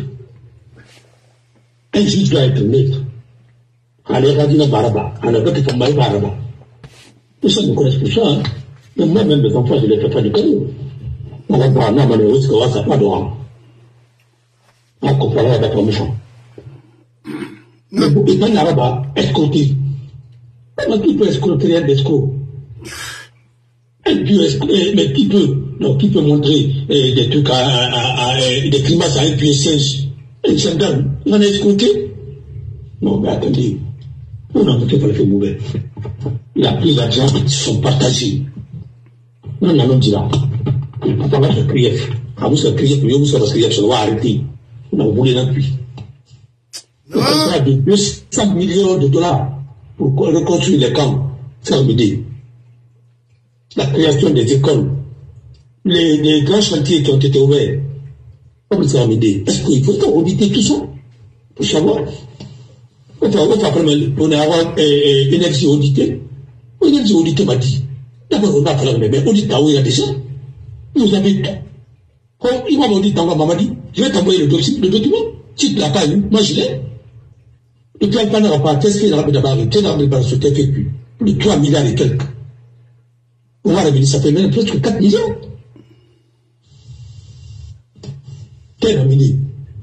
Un juge doit être neutre. Allez, Radina Baraba. On a d'autres qui font Baraba. Et ça, nous connaissons tout ça. Hein. Mais moi-même, mes enfants, je ne les fais pas du tout. On va voir, non, mais le risque, ça pas droit. On comprend avec le méchant. Mais vous, et dans l'arabe, escroquer. Mais qui peut escroquer un escroc? Mais qui peut montrer des trucs des grimaces à un pied sèche? Un gendarme, il en a escroqué? Non, mais attendez. On n'a pas fait mauvais. Il a pris l'argent qui sont partagés. On a dit là. Papa va faire crier. Ah, vous savez crier, vous savez crier, ça va arrêter. On a voulu l'appui. On a de 200 millions de dollars pour reconstruire les camps. Ça veut dire la création des écoles, les grands chantiers qui ont été ouverts. Comme ça veut dire. Est-ce qu'il faut auditer tout ça pour savoir? On a avoir énergie auditée. L'énergie auditée m'a dit. D'abord, on a fait la même, mais audit où il y a déjà. Vous avez tout. Quand il m'a dit, maman dit, je vais t'envoyer le document. Si tu ne l'as pas eu, moi je l'ai. Et puis, on n'a pas testé dans la d'abord, tu n'as pas ce TFQ. Plus de 3 milliards et quelques. On va revenir, ça fait même presque 4 milliards. Terminé.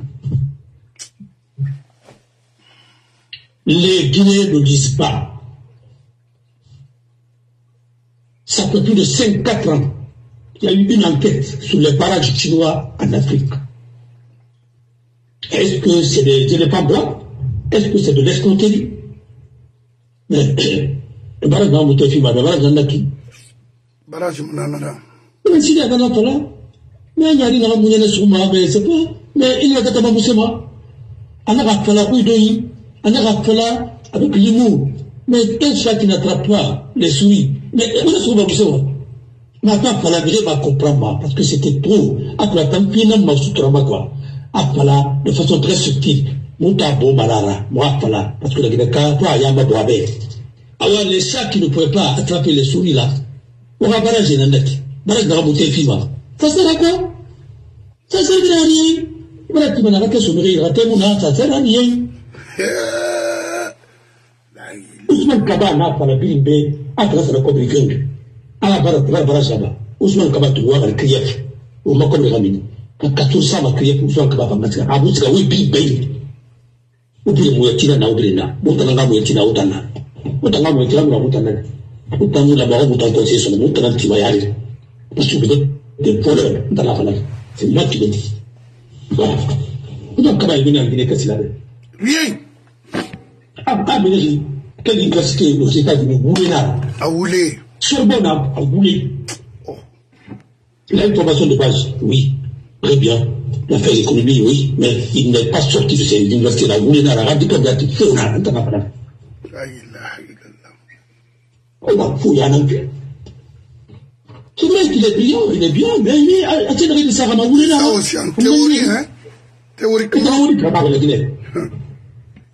Les Guinéens ne disent pas. Ça fait plus de 5-4 ans. Il y a eu une enquête sur les parages chinois en Afrique. Est-ce que c'est des éléphants blancs? Est-ce que c'est de l'escroquerie? Mais, barrage dans mon téléphone, barrage dans la qui? Barrage Mounanara. Mais s'il y a un autre là, mais il y a une moyenne sur moi, mais c'est pas. Mais il y a des gens qui moi. On a fait la rue de on a fait là avec l'humour. Mais un chat qui n'attrape pas les souris. Mais on a souvent vu ça. Maintenant, la grève va comprendre, parce que c'était trop. Après, tant pis, non, ma soutrama, quoi. Après, de façon très subtile. Mouta bo balara, moi, voilà. Parce que la grève, toi, yama boabe. Alors, les chats qui ne pouvaient pas attraper les souris, là, on va barrager la net. Barrage dans la bouteille fima. Ça sert à quoi? Ça sert à rien. Voilà, tu m'as raté sur le raté, mon âme, ça sert à rien. Ousmane Kaba n'a pas la bilimbe, après ça, la communication. À la barrage là-bas. Ousmane Kaba, tu vois, le crief. Au Macom Ramini. Quand 1400 ma crief, Ousmane Kaba va mettre. Ah, vous savez, oui, bilimbe. Ou bien, moi, tu n'as oublié. Moutanga, moi, tu n'as oublié. Moutanga, moi, tu n'as oublié. Moutanga, là-bas, Moutanga, conseiller sur le Moutanga, tu vas y aller. Parce que vous êtes des voleurs dans la fenêtre. C'est moi qui le dis. Voilà. Ousmane Kaba est venu en Guinée, qu'est-ce qu'il avait? Rien. Ah, mais quelle université aux États-Unis? Boulena. À Oulé. Sorbonne à Boulé. Oh. Il a une formation de base, oui. Très bien. Il a fait l'économie, oui. Mais il n'est pas sorti de cette université-là. Boulena, la radio, on a un temps. On va fouiller un peu. C'est vrai qu'il est bien, mais il est à tirer de Sarama Boulena. Ça aussi en théorie, hein? Théoriquement. Théoriquement, la Guinée.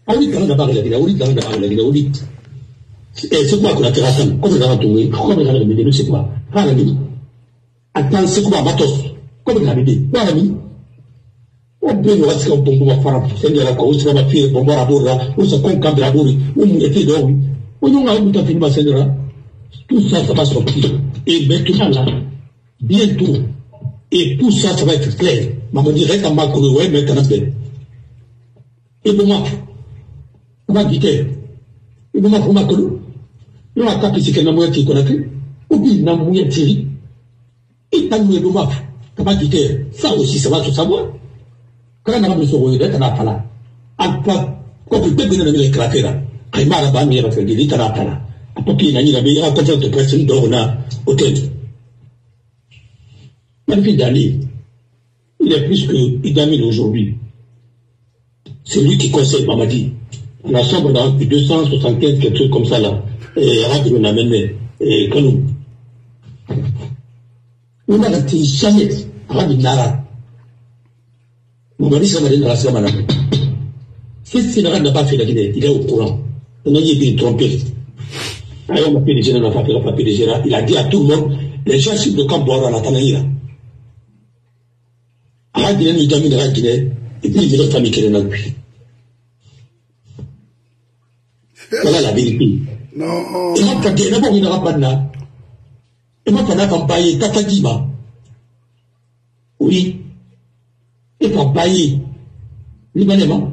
Ah oui, dans la barre, il a oui, dans la barre, il a oui. C'est quoi qu'on a terrassé? Comme on a retrouvé, comme on a remis, c'est quoi? Ah, l'ami. Attends, c'est quoi, Matos? Comme on a remis, ah, l'ami. On peut nous rester un bon faire, c'est de la cause, c'est la fille, bon, à bourra, ou ça compte quand la bourre, ou était d'or. On a un film à Sendra. Tout ça, ça va sortir. Et maintenant, là, bientôt, et tout ça, ça va être clair. Maman dirait qu'à ma couleur, ouais, maintenant, ben. Et bon, moi, on va dire, et bon, moi, on va couleur. On va taper ce qu'on a moyen de connaître, ou bien, on a moyen de tirer. Et tant mieux, bon, moi, on va dire, ça aussi, ça va se savoir. Quand on a besoin de ça, on n'a pas là. En quoi, quand on peut bien nous éclater là, quand il m'a la bannière à faire des litres, on n'a pas là. À papier, il y a une conférence de presse, on a au tête. Malgré Dali, il est plus que Idamine aujourd'hui. C'est lui qui conseille Mamadi. On a sombre dans 275, quelque chose comme ça là. Et Arabe, on a mené, et Kanou. On a été jamais, Arabe Nara. Mamadi, ça m'a dit dans la semaine. Si Sénégal n'a pas fait la Guinée, il est au courant. On a été trompé. On a PDG, on a fait PDG. Il a dit à tout le monde, les gens sur le camp Boara, la Tanaïra. À Guinée, nous avons mis la Guinée, et puis il y a une famille qui est dans le puits. Voilà la vérité. Non. Et moi, quand il y a une rapana, et moi, quand il y a un paille, Tatadima. Oui. Et quand paille, libanément.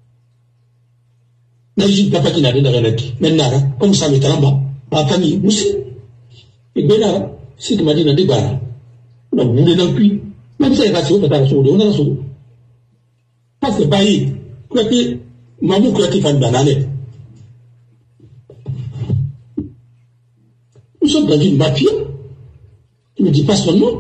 N'agit pas qui n'a rien à regarder. Maintenant, comme ça, mais là-bas, ma famille aussi. Et bien là, si tu m'as dit dans des bars, on a voulu dans le puits. Même si c'est la on a la sauce, on a la sauce. Parce que paille, quoi que, maman, quoi que, fan banane. Nous sommes dans une mafia. Tu ne dis pas son nom.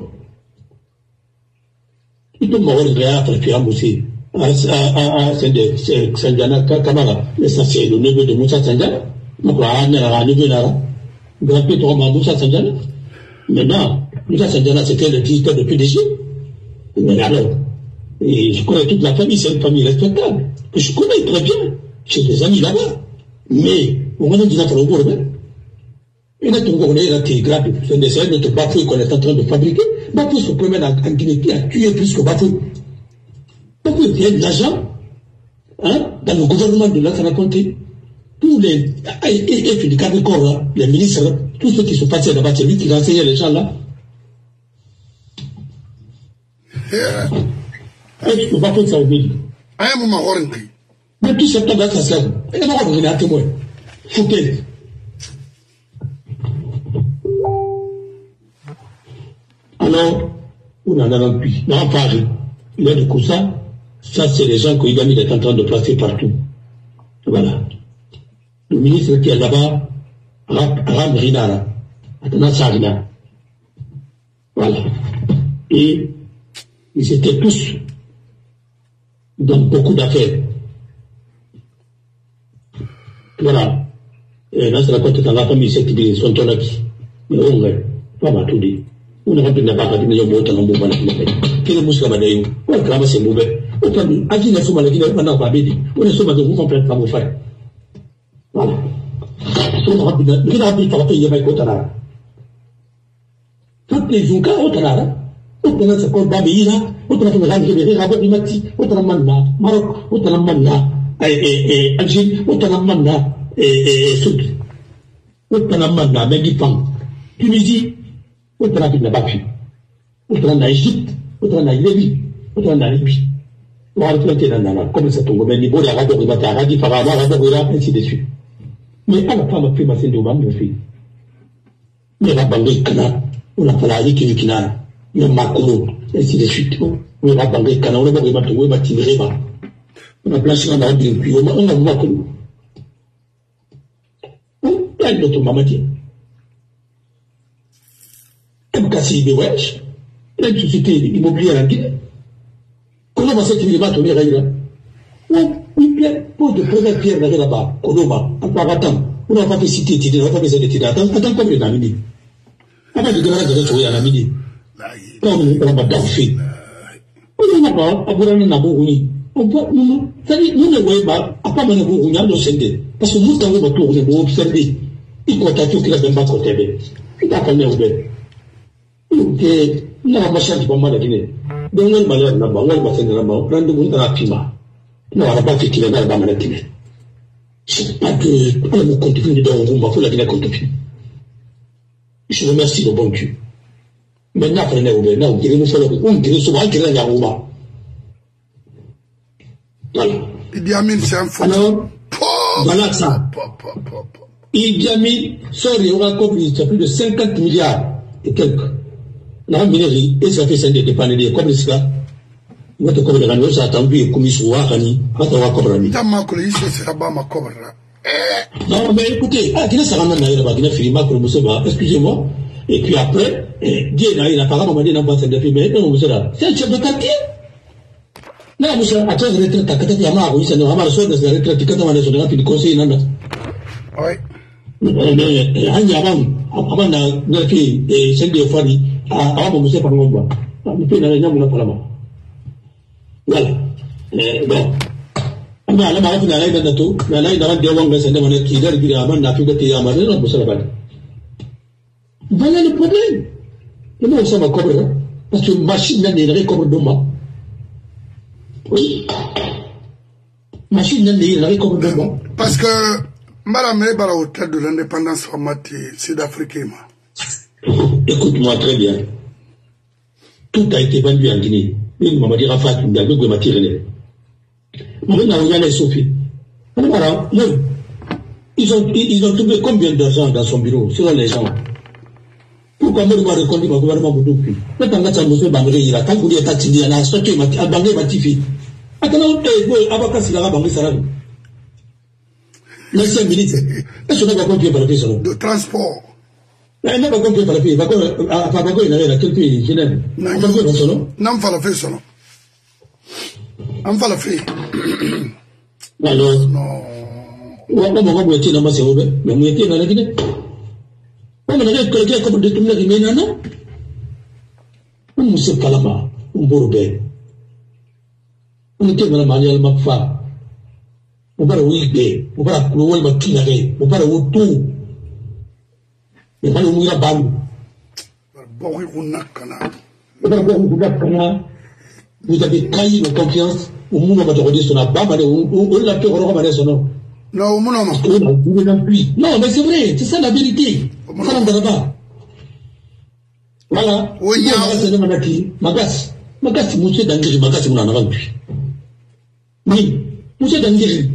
Il peut m'avoir le réa, faire un aussi. C'est Sanjana Kamara, c'est le neveu de Moussa Sanjana. Donc, on a un neveu là. Grand-père de Moussa Sanjana. Maintenant, Moussa Sanjana, c'était le directeur de PDG. Mais alors, et je connais toute la famille, c'est une famille respectable. Que je connais très bien. J'ai des amis là-bas. Mais, on va dire pour le gouvernement. Et là, on est là, qui est grave. C'est notre bafouille qu'on est en train de fabriquer. Bafouille se promène en Guinée qui a tué plus que bafouille. Bafouille, il y a de l'argent, hein, dans le gouvernement de l'Assana Conté. Tous les, et du Capricorne, là, les ministres, là, tous ceux qui se passaient là-bas, c'est lui qui renseignait les gens là. Et tu bafouille, ça oublie. Ah, mon marron. Mais tout septembre, là, ça sert. Et là, on est à témoin. Fouquet. Alors, on en a un puits. Dans Paris, il y a du coup ça c'est les gens que Idamine est en train de placer partout. Voilà. Le ministre qui est là-bas, Ram Rinara, Atana Sarina. Voilà. Et ils étaient tous dans beaucoup d'affaires. Voilà. Et là, c'est la côte dans la famille, c'est qu'ils sont tous là. Mais on va pas tout dire. On a pas de nabaka de yombo dans le mouvement de qui est muscle badayo. On a clamé ces mauvais. On a dit, à qui n'a pas la Guinée, on n'a pas bédi. On est sur ma demande complète par vos frères. Voilà. On a dit, par pays, il y avait Kotara. Toutes les Zouka, Otara. On a ce qu'on va béir, on a fait le rang de Rabat Dimati, on a Manna, Maroc, on a Manna, et Algérie, on a Manna, et Soud. On a Manna, Médipan, Tunisie. On a fait la Bafi, on a Égypte, on a Libye, on a Libye. On a reflété dans la comme ça tombe, mais niveau de la radio, il va dit par rapport à la ainsi de suite. Mais à la fin, on a fait ma scène de Bam, je fais. Mais la bande de Kana, on a fait la Yiki Kina, il y a Macron, ainsi de suite. On a bande de Kana, on a fait ma trouvé, ma tiré, on a placé dans la radio, puis on a Macron. On a une autre mamadi. Kasi Bewech, il y a une société immobilière en Guinée. Comment va cette ville tourner là? Oui, bien, pour de première pierre là-bas, Konoma, en Paratam, on n'a pas fait citer, on n'a pas fait citer, attends comme les Namini. Avant de donner de retrouver à Namini. Quand on n'a pas d'enfait. On n'a pas, à Bourani Nabouni. On peut, nous ne voyons pas, à pas mal de gens qui ont scindé. Parce que nous, dans le tour, nous avons observé. Il compte à tout qu'il a même pas côté. Il a pas mis au bête. Il n'a pas changé pour moi la Guinée. Donc, on va là-bas, on va passer là-bas, on prend de monde dans la pima. Non, on va pas faire qu'il est là-bas, la Guinée. C'est pas que, on va continuer dans le monde, la Guinée continue. Je vous remercie de bon cul. Maintenant, prenez au bête, on dirait souvent qu'il y a un Yarouma. Voilà. Idi Amin, c'est un faux. Alors, voilà ça. Idi Amin sort et aura compris, il y a plus de 50 milliards et quelques. Dans la minerie, et ça fait 5 dépendants des comme ça. Vous êtes comme les gens, ça a attendu, comme ils sont à Rani, à Tawa Kobrani. Non, mais écoutez, qui est-ce que ça excusez-moi. Et puis après, Dieu n'a pas dit n'a pas de mais non, c'est un chef de quartier. Non, monsieur, à cause de la retraite, à Yamaha, oui, c'est normal, soit de la retraite, quand on a sur le conseil, non. Oui. Mais, avant la fille, et celle de Fadi, avant, monsieur, par exemple, on peut n'aller pas là-bas. Voilà. Bon. Mais à la marque, on a l'air de tout, mais là, il y a des gens qui ont été là, qui ont été là, non, monsieur, là-bas. Voilà le problème. Et moi, ça va couvrir, parce que machine n'a rien comme demain. Oui. Machine n'a rien comme demain. Parce que, Madame Ebara, au tête de l'indépendance formate sud-africaine. Écoute-moi très bien. Tout a été vendu en Guinée. Il m'a dit Rafat, il m'a dit que tiré. Moi, on a regardé Sophie. Alors, ils ont trouvé combien d'argent dans son bureau, selon les gens. Pourquoi moi, je vais reconnaître le gouvernement pour tout. Maintenant, quand on a bangré, il a quand vous êtes attiré, il a sorti, il a bangré, il a tifé. Attends, avocat, il a bangré, ça va. Laissez un minute. Est-ce qu'on a pas compris par le pays de transport. Il n'a pas compris par le pays. À Fabago, il avait quel pays, Genève. Non, il faut le faire solo. On va le faire. Alors, non. On va être dans ma série, mais on était dans la Guinée. On a quelqu'un comme de tourner les ménages, non? On ne sait pas là-bas, on bourbe. On était dans la manière de ma femme. On va le on va le maquiller, on va le tout. On va le mourir à vous avez trahi nos confiances. Au monde va te redire son abba, on l'a fait regarder son nom. Non, non. Non, mais c'est vrai, c'est ça la vérité. Ça n'en pas. Voilà. Oui, Magas, monsieur Dangiri, Magas, on en a vu. Oui, monsieur Dangiri.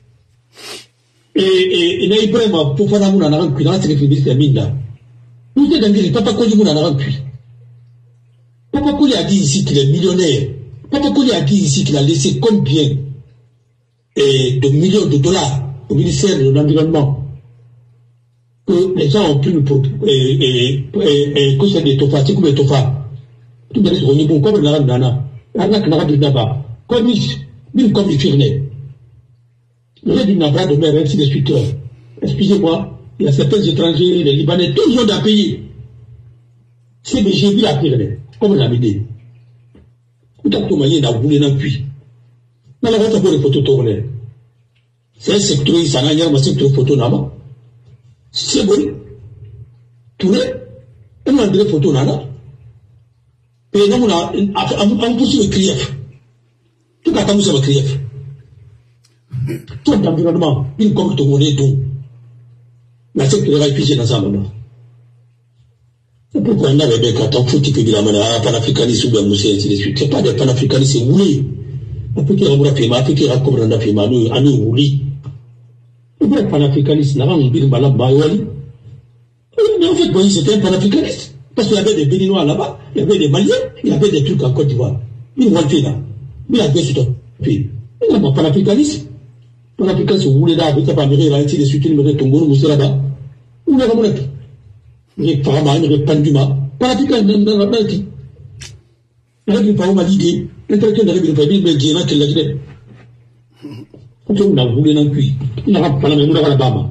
Et il a eu pour faire un moulin à puis dans la télévision, c'est Minda. Monsieur Dangiri, Papa Koli Moulin à puis. Papa Koli a dit ici qu'il est millionnaire. Papa Koli a dit ici qu'il a laissé combien de millions de dollars au ministère de l'Environnement que les gens ont pu nous que c'est des tofa, c'est comme des tofa. Tout le monde est bon, comme la nana. Arnaque n'a pas de naba. Comme il firnait. Le du naba de mer, ainsi de suite. Excusez-moi, il y a certains étrangers, les Libanais, tout le monde a payé. C'est que j'ai vu la Pyrénées, comme on l'a dit. Tout à coup, il a voulu d'un puits. Dans la voiture, les photos tournées. C'est un secteur, il s'en a un secteur photo là-bas. C'est bon. Tout le monde a des photos là-bas. Et nous, on a poussé le crief. Tout à coup, c'est le crief. Tout l'environnement, il compte tout monnaie tout. La secteur est figée dans sa maman. Pourquoi on avait des cartons foutus que de la manière panafricaniste ou bien monsieur, ainsi de suite. C'est pas des panafricanistes, c'est roulé. On peut dire qu'on a fait mal, on peut dire qu'on a fait mal, on est roulé. Le vrai panafricaniste, n'a pas un billet malade, mais en fait, c'était un panafricaniste. Parce qu'il y avait des Béninois là-bas, il y avait des Maliens, il y avait des trucs en Côte d'Ivoire. Il va le faire là. Il a bien su toi. Puis, il n'a pas panafricaniste. Panafricaniste, vous voulez là, vous n'avez pas miré là, ainsi de suite, il me dit Tongo, vous là-bas. Où est-ce que vous il pas mal, il pas du mal. Pas la piquante dans la partie. Il n'a pas mal d'idées. L'intellectuel n'arrive pas à dire, mais il y a qu'il l'a dit. Quand on a voulu non plus, il n'a pas la même chose à la Bama.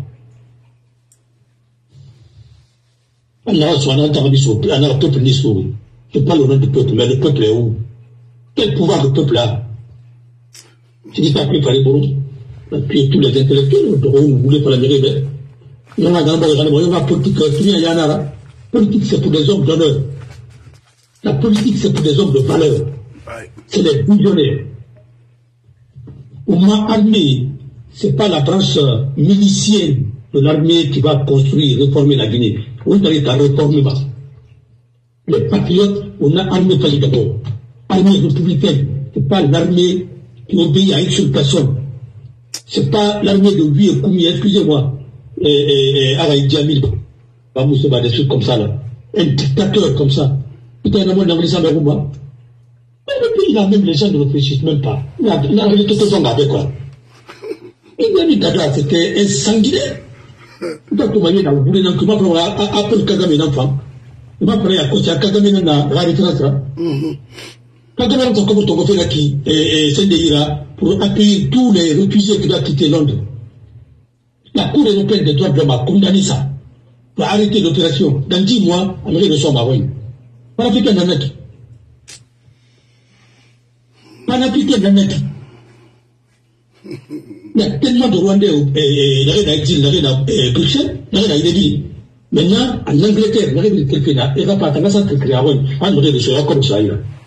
Allah soit un temps d'histoire, un peuple d'histoire. Je parle au nom du peuple, mais le peuple est où? Quel pouvoir le peuple a? Je dis pas préparer pour nous. puis tous les intellectuels, vous voulez pas la mairie, il y en a dans le politique, politique c'est pour des hommes d'honneur. La politique c'est pour des hommes de valeur. C'est les billionnaires. Au moins armée, c'est pas la branche milicienne de l'armée qui va construire, réformer la Guinée. On a été réformer. Les patriotes, on a armé pas d'abord. Armée républicaine, c'est pas l'armée qui obéit à une seule personne. C'est pas l'armée de lui et Koumi, excusez-moi. Araï Djamil, des trucs comme ça là. Un dictateur comme ça. Putain, il y a un anglais sans le Rouma. Mais le pays là, même les gens ne réfléchissent même pas. Il a réalité tout le avec quoi. Il a mis Dada, c'était un sanguinaire. Donc, tu m'as dit, vous voulez donc, comment on appelle Kagame un enfant. Il m'a parlé à côté à Kagame dans la retraite. Kagame a encore comme ton fait là qui est Sendeira pour accueillir tous les réfugiés qui doivent quitter Londres. La Cour européenne des droits de l'homme a condamné ça. Pour arrêter l'opération. Dans 10 mois, on aurait reçu Maroïne. Panafricain d'un net. Panafricain d'un net. Il y a tellement de Rwandais, l'arrêt d'exil, l'arrêt de Bruxelles, l'arrêt d'Aïdébi. Maintenant, en Angleterre, l'arrêt de Kelpena, il va pas attendre ça que Créaron, on aurait reçu comme ça.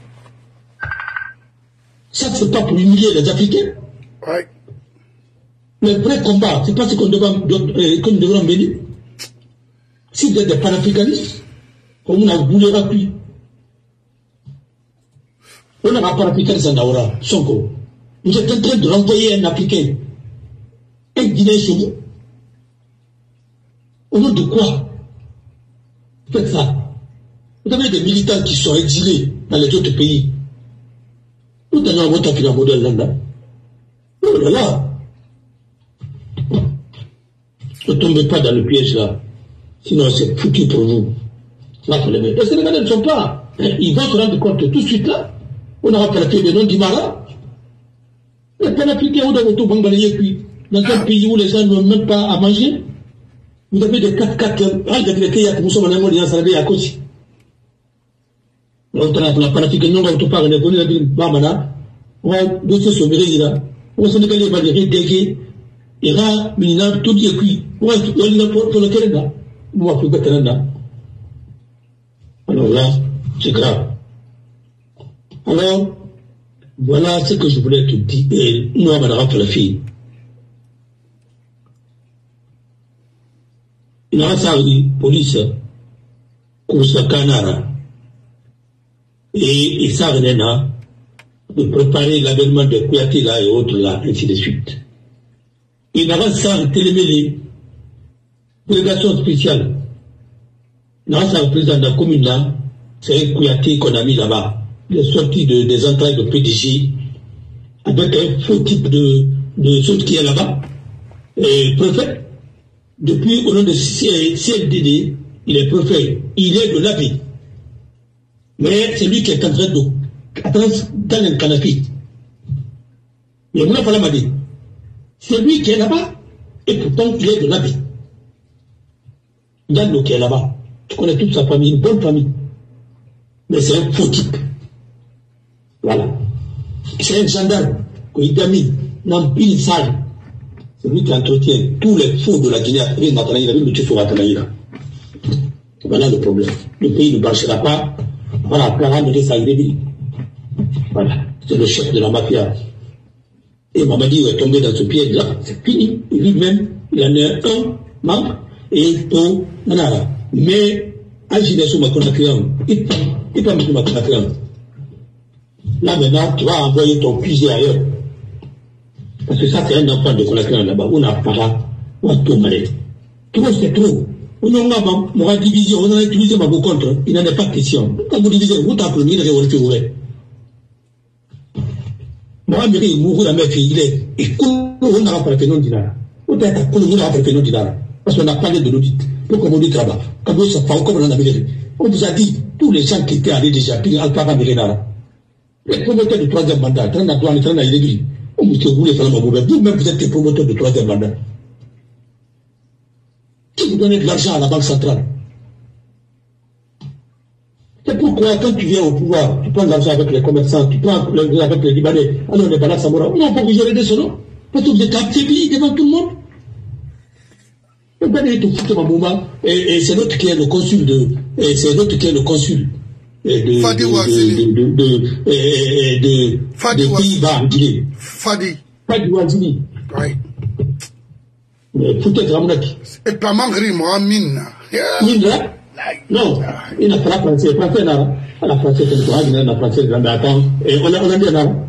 Ça, c'est pas pour humilier les Africains. Ouais. Le vrai combat, c'est pas ce qu'on devrait mener. Si vous êtes des panafricanistes, comme on a voulu rappeler, on n'a pas panafricanistes en Aura, Sonko. Vous êtes en train de renvoyer un Africain, un Guinéen chez vous. Au nom de quoi vous faites ça? Vous avez des militants qui sont exilés dans les autres pays. Vous avez un vote à modèle là. Oh là là. Ne tombez pas dans le piège là. Sinon c'est foutu pour vous. Les Sénégalais ne sont pas. Ils vont se rendre compte tout de suite là. On aura plaqué le nom d'Imara. Les Panafricains ont dans tout balayer puis dans un pays où les gens n'ont même pas à manger. Vous avez des 4x4 nous sommes en Amérique, ça à cause. On a la Panafricaine, on va tout parler, on a dit Bamana, on va dossier sur là. On s'en est allé va les déguer. Et là, maintenant, tout est cuit. On va pour le Canada. On va pour le Canada. Alors là, c'est grave. Alors, voilà ce que je voulais te dire. Nous, on va la fille. Il y a ça, police, Kousa Kanara. Et il s'arrête là, de préparer l'avènement de Kouyaté là et autres là, ainsi de suite. Il n'a pas ça, télémélé, délégation spéciale. Il n'a pas ça, le président de la commune là, c'est un Kouyaté qu'on a mis là-bas. Il est sorti des entrailles de PDG, avec un faux type de chose qui est là-bas, et préfet. Depuis, au nom de CLDD, il est préfet. Il est de l'ABI. Mais c'est lui qui est en train dans le canapé. Mais on n'a pas la dit. C'est lui qui est là-bas, et pourtant il est de l'ABI. Yann qui est là-bas. Tu connais toute sa famille, une bonne famille. Mais c'est un faux type. Voilà. C'est un gendarme, qu'il a mis dans une salle. C'est lui qui entretient tous les faux de la Guinée. Voilà le problème. Le pays ne marchera pas. Voilà, voilà. C'est le chef de la mafia. Et Mamadi est tombé dans ce piège-là. C'est fini. Lui-même, il en est un membre. Et tout, nanara. Mais, agir sur ma conacréant. Il peut mettre ma conacréant. Là, maintenant, tu vas envoyer ton fusil ailleurs. Parce que ça, c'est un enfant de Conakry là-bas. On n'a pas, on a tout malé. Tu vois, c'est trop. On a divisé, on a utilisé ma contre. Il n'en est pas question. Quand vous divisez, vous t'appelez, il est révolté. Moi, il mourut la mère fille, il est. Et on n'a pas fait non d'Inara. On n'a pas fait non d'Inara. Parce qu'on a parlé de l'audit. Pour qu'on dit là-bas. Quand vous savez pas, comme on en avait. On vous a dit, tous les gens qui étaient allés déjà, puis Alpha Milenara. Les promoteurs du troisième mandat, train d'Antoine, train d'Aïdégri. Vous-même, vous êtes des promoteurs de troisième mandat. Qui vous donnez de l'argent à la Banque centrale? C'est pourquoi, quand tu viens au pouvoir, tu prends de l'argent avec les commerçants, tu prends avec les Libanais, alors les Bala Samora, on peut vous gérer des solos. Parce que vous êtes affaibli devant tout le monde. Et c'est l'autre qui est le consul de. C'est l'autre qui est le consul de Pays-Bas. Fadi Wazini. Oui. Peut-être Ramounaki. Et pas Mangri, moi, Mine. Mine là? Non, il n'a pas français. Français là. À la française, il n'a pas français. Attends, et on a dit là.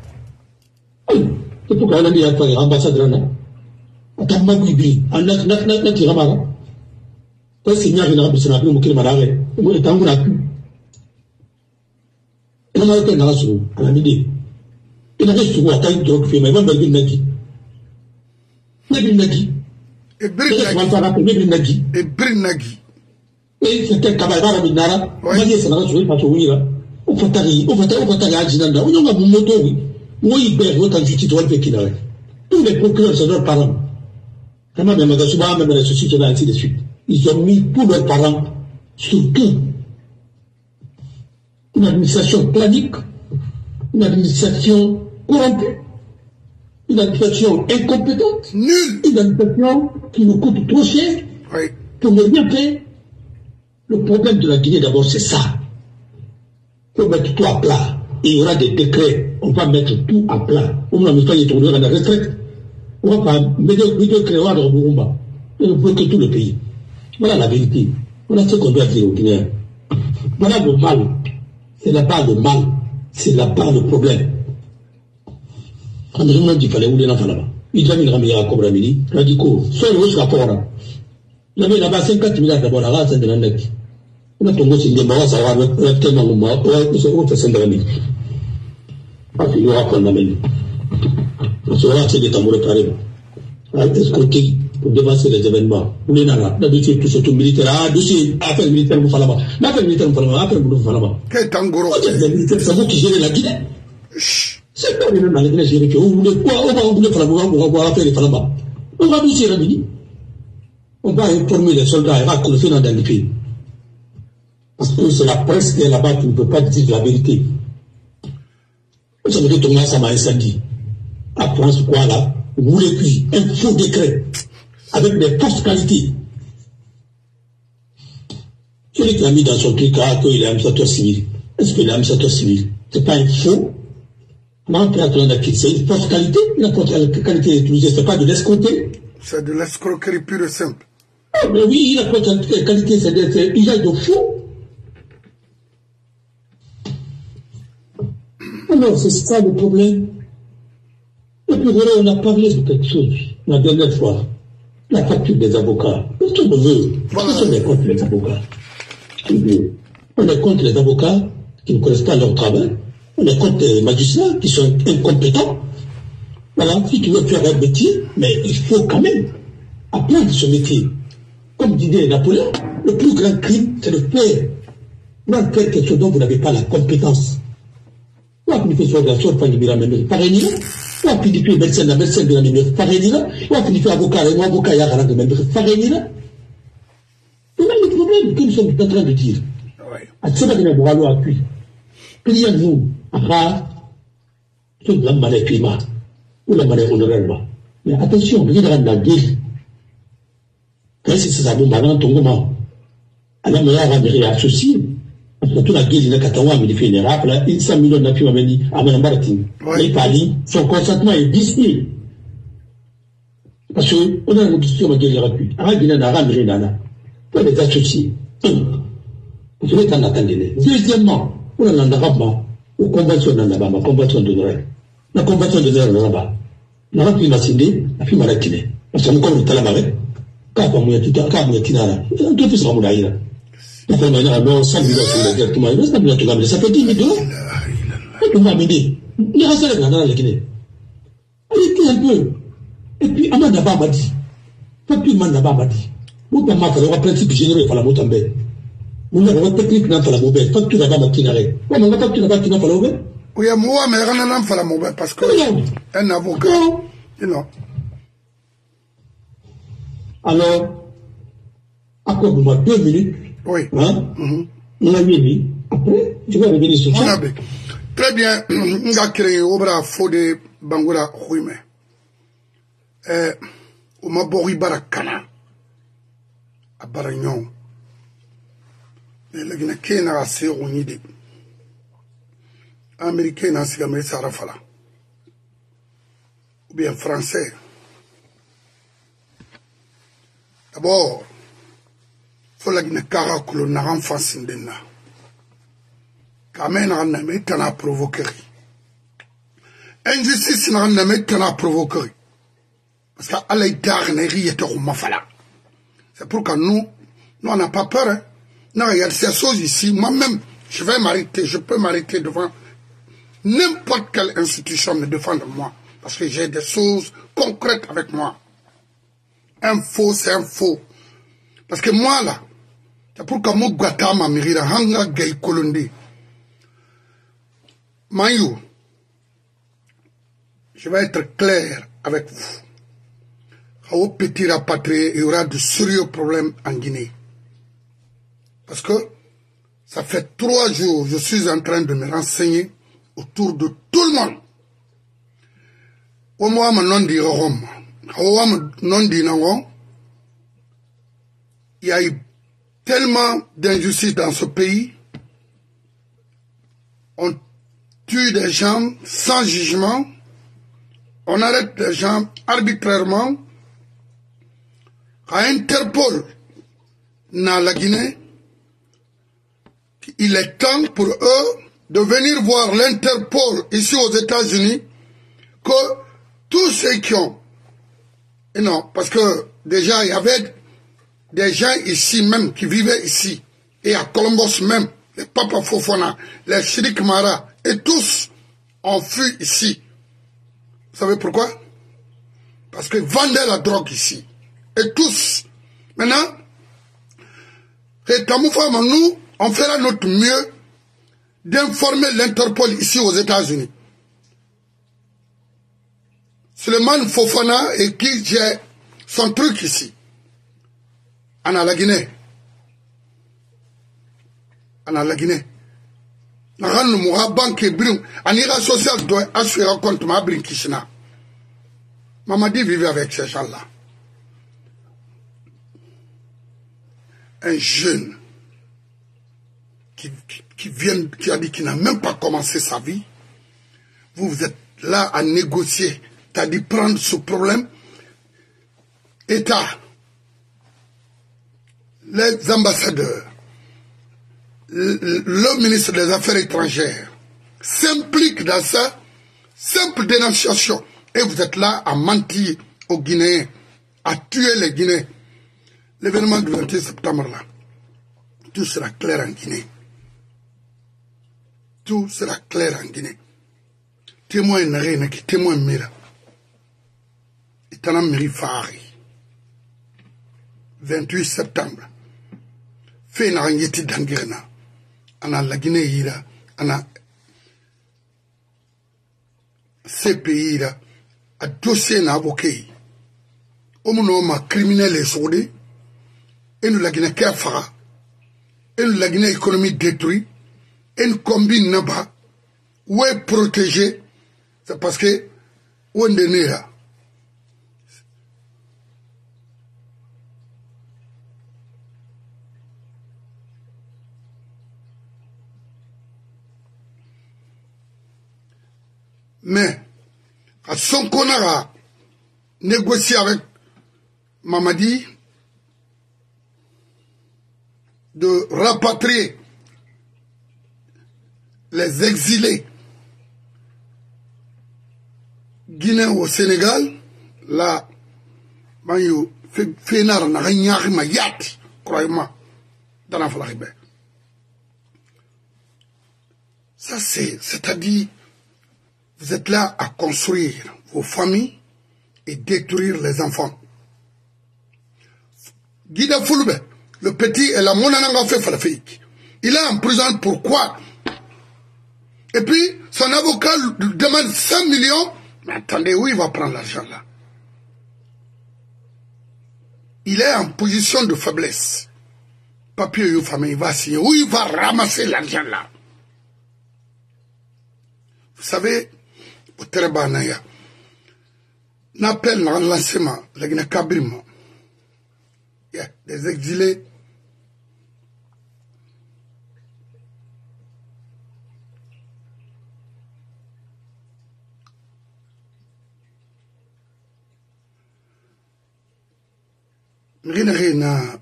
C'est pourquoi on a dit à l'ambassadeur là. Attends, Magui, on a dit Ramara. Parce qu'il n'y a rien à faire, c'est un peu malade. On est en train de. Il n'a pas été dans la soupe, à la midi. Il n'a pas été sur la taille de l'autre, mais il va me dire Nagi. Et Brinagi. Et c'était Kabara Binara, Magie Sanara, parce que oui, au Fatari, Ajinanda, on a mon moto, oui, autant du titre Pékin. Tous les procureurs sont leurs parents. Comment même Magasuba, même la société là, ainsi de suite. Ils ont mis tous leurs parents sur tout. Une administration planique, une administration corrompue, une administration incompétente, nulle, une administration qui nous coûte trop cher pour ne rien faire. Le problème de la Guinée, d'abord, c'est ça. Il faut mettre tout à plat. Il y aura des décrets. On va mettre tout à plat. On va mettre tout à la retraite. On va pas mettre créer dans Burumba. On va bloquer tout le pays. Voilà la vérité. Voilà ce qu'on doit dire aux Guinéens. Voilà le mal. C'est là-bas le mal. C'est là-bas le problème. Quand on a dit qu'il fallait où les enfants là-bas. Il a mis le ramier à Cobra Mini. Il a dit quoi? Soit le rouge à Cobra. Il a mis là-bas 50 milliards d'abord à la race de la nec. On a tombé sur des marins, ça va être tellement de moi. On se retrouve à Saint-Denis. Parce qu'il y aura qu'on amène. On se retrouve à des tambours carrés. À escroquer pour devancer les événements. Vous les n'avez pas. D'habitude, tout ce tout militaire. Ah, dossier, affaire militaire, vous fallait pas. L'affaire militaire, vous fallait pas. Affaire vous fallait pas. Quel tangoro? C'est vous qui gérez la Guinée. C'est pas les mêmes dans la Guinée, gérer que vous voulez quoi? On voulait faire affaire les fallait pas. On va dossier la Guinée. On va informer les soldats et va qu'on le fait dans les pays. Parce que c'est la presse qui est là-bas qui ne peut pas dire la vérité. Vous savez que Thomas, ça m'a incendie. À France, quoi là? Vous voulez puis un faux décret avec des fausses qualités. Celui qui l'a mis dans son truc, qu'il est administrateur civil. Est-ce qu'il est administrateur civil? C'est pas un faux. C'est une fausse qualité. La qualité utilisée, c'est pas de l'escroquerie. C'est de l'escroquerie pure et simple. Ah, mais oui, la qualité, c'est usage de faux. Alors, c'est ça le problème. Et puis voilà, on a parlé de quelque chose la dernière fois. La facture des avocats. Personne ne veut. Personne n'est contre les avocats. On est contre les avocats qui ne connaissent pas leur travail. On est contre les magistrats qui sont incompétents. Voilà, si tu veux faire un métier, mais il faut quand même apprendre ce métier. Comme disait Napoléon, le plus grand crime, c'est de faire quelque chose dont vous n'avez pas la compétence. On va finir sur la sorte de la même pareil. On va finir médecin de la même pareil. On va finir avocat et avocat y a de même pareil. Voilà le problème que nous sommes en train de dire. À ce moment-là, on va aller à puis. Prions-nous à sur la monnaie climat ou la monnaie honorable. Mais attention, vous êtes dans la guerre. Quand c'est ça, vous m'avez entendu, à la meilleure américaine associée. Parce que toute la guerre, il y a 4 ans, il fait une rap, là, 100 millions de filles amenés à Manamaratin. L'Italie, son consentement est 10 000. Parce qu'on a une question à guerre gratuite. À la Guinée, on a ramené Nana. Pas les associés. Vous êtes en attendant. Deuxièmement, on a un arabe, aux conventions là-bas, la convention de Noël. La convention de Noël là-bas. La rap, il m'a signé, la fille m'a retiré. Parce qu'on comme le talamaré. Quand on m'a dit, quand on m'a dit, on doit faire mon aïe. Parce qu'on a 100 millions sur la guerre, tout le monde, ça fait 10 000 $. Et on m'a dit, il reste là dans la Guinée. Allez, un peu. Et puis, Amadaba m'a dit, Papi Mandaba m'a dit, vous pouvez mettre le principe généraux pour la Motambe. Vous avez une technique dans la Moube, facture là-bas, ma tinaré. Oui, mais facture là-bas, tu n'as pas la Moube. Oui, moi, mais rien n'a pas la Moube, parce que un avocat. Non. Alors, accorde-moi 2 minutes. Oui. Hein? On a mis. Après, tu vas revenir sur ça. Très bien. On a créé Obra Fode Bangola Ruime. Uma bori barakana a baranyon mais la Guinée kena a se onide américain na siga mais sarafala ou bien français. D'abord faut la Guinée kara kulo na enfance ndena kamena na me tana provoquer injustice na me tana provoquer. Parce que c'est pourquoi nous on n'a pas peur. Hein. Non, il y a ces choses ici. Moi-même, je vais m'arrêter. Je peux m'arrêter devant n'importe quelle institution me défendre moi. Parce que j'ai des choses concrètes avec moi. Un faux, c'est un faux. Parce que moi, là, c'est pourquoi moi, Guatama, Mirira, Hanga, Gay, Kolondi. Mayou, je vais être clair avec vous. Au petit rapatrié, il y aura de sérieux problèmes en Guinée. Parce que ça fait 3 jours, je suis en train de me renseigner autour de tout le monde. Il y a eu tellement d'injustices dans ce pays. On tue des gens sans jugement. On arrête des gens arbitrairement. À Interpol, dans la Guinée, il est temps pour eux de venir voir l'Interpol ici aux États-Unis, que tous ceux qui ont... Et non, parce que déjà, il y avait des gens ici même qui vivaient ici, et à Columbus même, les Papa Fofana, les Chirik Mara, et tous ont fui ici. Vous savez pourquoi? Parce qu'ils vendaient la drogue ici. Et tous. Maintenant, nous, on fera notre mieux d'informer l'Interpol ici aux États-Unis. Suleiman Fofana et qui j'ai son truc ici. En la Guinée. En la Guinée. Naran Moura Banque Brim. Anira Social doit assurer compte ma Brin Kishina. Mamadi vivait avec ces gens-là. Un jeune qui a dit qu'il n'a même pas commencé sa vie, vous êtes là à négocier, t'as dit prendre ce problème, État, les ambassadeurs, le ministre des Affaires étrangères s'impliquent dans ça, simple dénonciation, et vous êtes là à mentir aux Guinéens, à tuer les Guinéens. L'événement du 28 septembre là, tout sera clair en Guinée. Tout sera clair en Guinée. Témoin n'a qui témoin mira. Et t'en as miri fari. 28 septembre. Fait n'a rien été d'Angirna. Ana la Guinée ira. Ana ces pays là. A dossier n'a avocat. Omuno ma criminel et soudé. Et nous la Guinée qu'à fara. Et nous la Guinée économie détruite. Et nous combine là-bas. Où est protégé. C'est parce que où est né là. Mais à son qu'on a négocié avec Mamadi de rapatrier les exilés guinéens au Sénégal, là, Fénar n'a rien yat, croyez-moi, dans la Floride. Ça, c'est-à-dire, vous êtes là à construire vos familles et détruire les enfants. Guida Fulbe, le petit et la monananga fait falafik. Il est en prison pourquoi? Et puis, son avocat lui demande 5 millions. Mais attendez, où il va prendre l'argent là? Il est en position de faiblesse. Papier, il va signer. Où il va ramasser l'argent là? Vous savez, au Terebanaya, n'appelle un lancement, la Guinée Cabrimo. Yeah, des exilés. Rina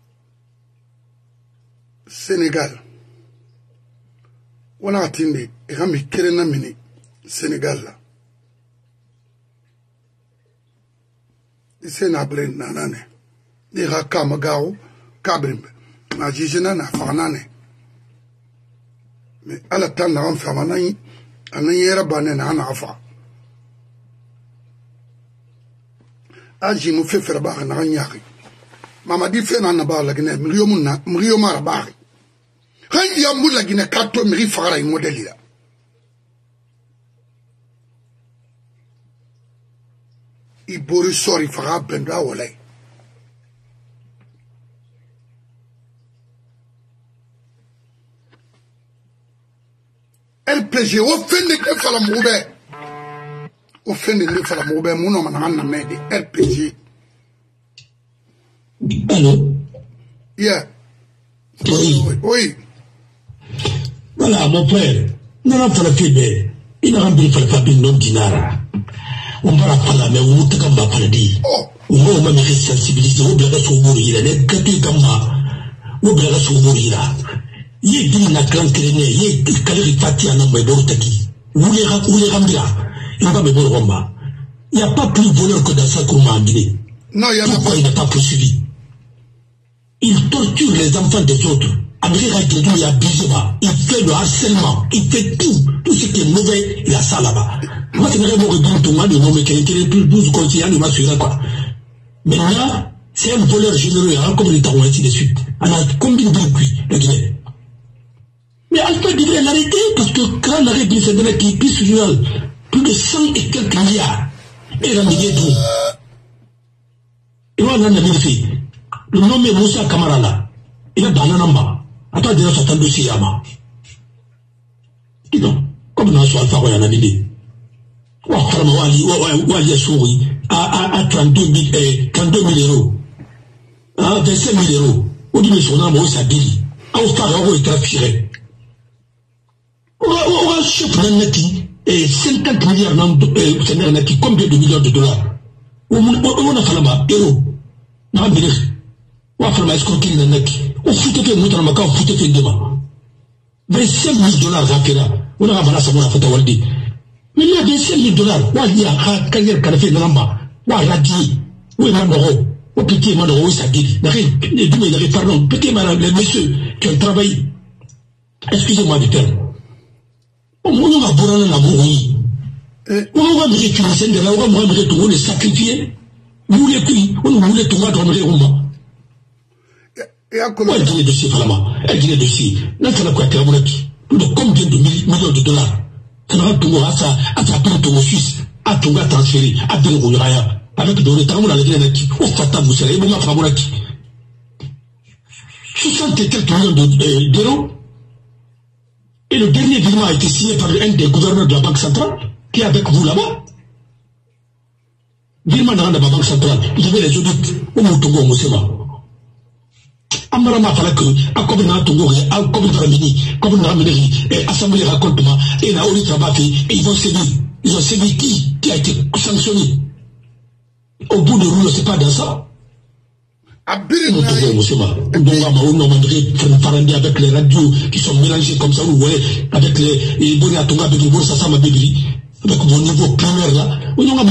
Sénégal. On a atteint et rami Kerena Mini Sénégal là. C'est na brain nanane. Ni raka magao kabrimbe. Na jijena na fanane. Mais à la temps na on famanai anayera banen na afa. Aji mu fe fer ba na nyaki. Mama di fe na ba la Guinée mriyo mara ba. Quand ya mu la Guinée kato mri fara in modeli la. I bori sori fara benda wala. LPG offende ke fala moube. Offende le fala moube muno manana mede LPG. Allô? Yeah. Oui. Oui. Voilà, mon frère. Non, non, il n'a pas de non dinara. On va parler, mais on ne peut pas parler. On va me sensibiliser. On va se mourir. Les gâteaux comme ça. On va se mourir. Il y a des gens qui ont créé. Il y a des gens qui ont créé. Vous les ramenez. Il va me voir. Il n'y a pas plus de voleur que dans ça qu'on m'a amené. Non, il y a pourquoi il n'a pas poursuivi? Il torture les enfants des autres. Il fait le harcèlement, il fait tout ce qui est mauvais, il a ça là-bas. Moi, c'est vraiment le nom qui est plus 12 conseillers, il m'a suivi quoi. Mais là, c'est un voleur généreux, comme les Taouans, ainsi de suite. On a combien de bruit, le Guinée? Mais Alpha devrait l'arrêter, parce que quand on arrête de se donner qui pisse plus de 100 et quelques milliards, et il a mis tout. Et on a mis fait. Le nom est Moussa Kamara là. Il a dans un namba. Attends, déjà, ça t'a dossier à moi. Dis donc, comme on a soit Alpha, on a mis. Wali a souri à 32 000 euros. À 25 000 euros. On dit, mais son âme, on s'habille. On va faire un trafiqué. On va chef d'un neti. Et 50 milliards d'un neti. Combien de millions de dollars? On a fait là-bas, euros. On a mis. On va faire ma escroquerie dans le nec. On foutait que nous, on foutait que demain. 25 000 dollars, Zakera. On a ramené ça, on a fait un waldi. Mais il y a 25 000 dollars. Il y a un carrière qui a fait de l'amba. Il y a un dit. Oui, Mandoro. Au petit Mandoro, ça dit. Il y a pardon. Petit Mandoro, les messieurs qui ont travaillé. Excusez-moi du terme. On va bourrer la mourir. On va me réutiliser de là, on va me retourner les sacrifier. Vous voulez plus. On voulait tout mettre en réunion. Elle dit les dossiers, elle dit les dossiers. Là, ça n'a quoi être plus de combien de millions de dollars? Ça n'a pas ça, à sa pente au Suisse, à ton gars transféré, à Bengouraya, avec de l'état, on a les Guinéens, au Fatah, vous savez, bon, ma Famouraki. 60 et quelques millions d'euros. Et le dernier virement a été signé par un des gouverneurs de la Banque centrale, qui est avec vous là-bas. Virement dans la Banque centrale, vous avez les audits, au Moutongo, au Moussema. Amarama fala que comme na Togo comme Dramini comme Dramini assemblée racontement et na Oli Trabafi et ils ont sévi qui a été sanctionné au bout de roue c'est pas dans ça avec les radios qui sont mélangées comme ça vous voyez avec les bonnets à Tonga avec les bonnets ça m'a bébé avec mon niveau primaire là on a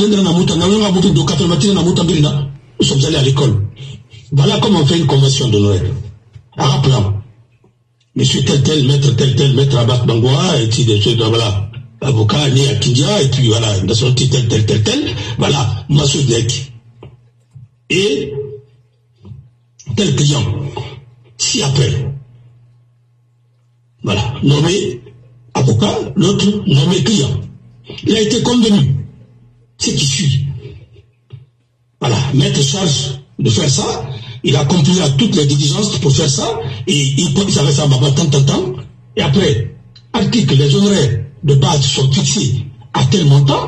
nous sommes allés à l'école. Voilà comment on fait une convention de Noël. En rappelant, monsieur tel, maître Abbas Bangoua, et puis des choses, voilà, avocat, né à Kindia, et puis voilà, nationalité tel, voilà, Massou Dek. Et tel client. Si après, voilà, nommé avocat, l'autre nommé client. Il a été convenu. C'est qui suit. Voilà, mettre charge de faire ça, il a accompli à toutes les diligences pour faire ça, et il peut savoir ça tant, et après, article, les honoraires de base sont fixés à tel montant,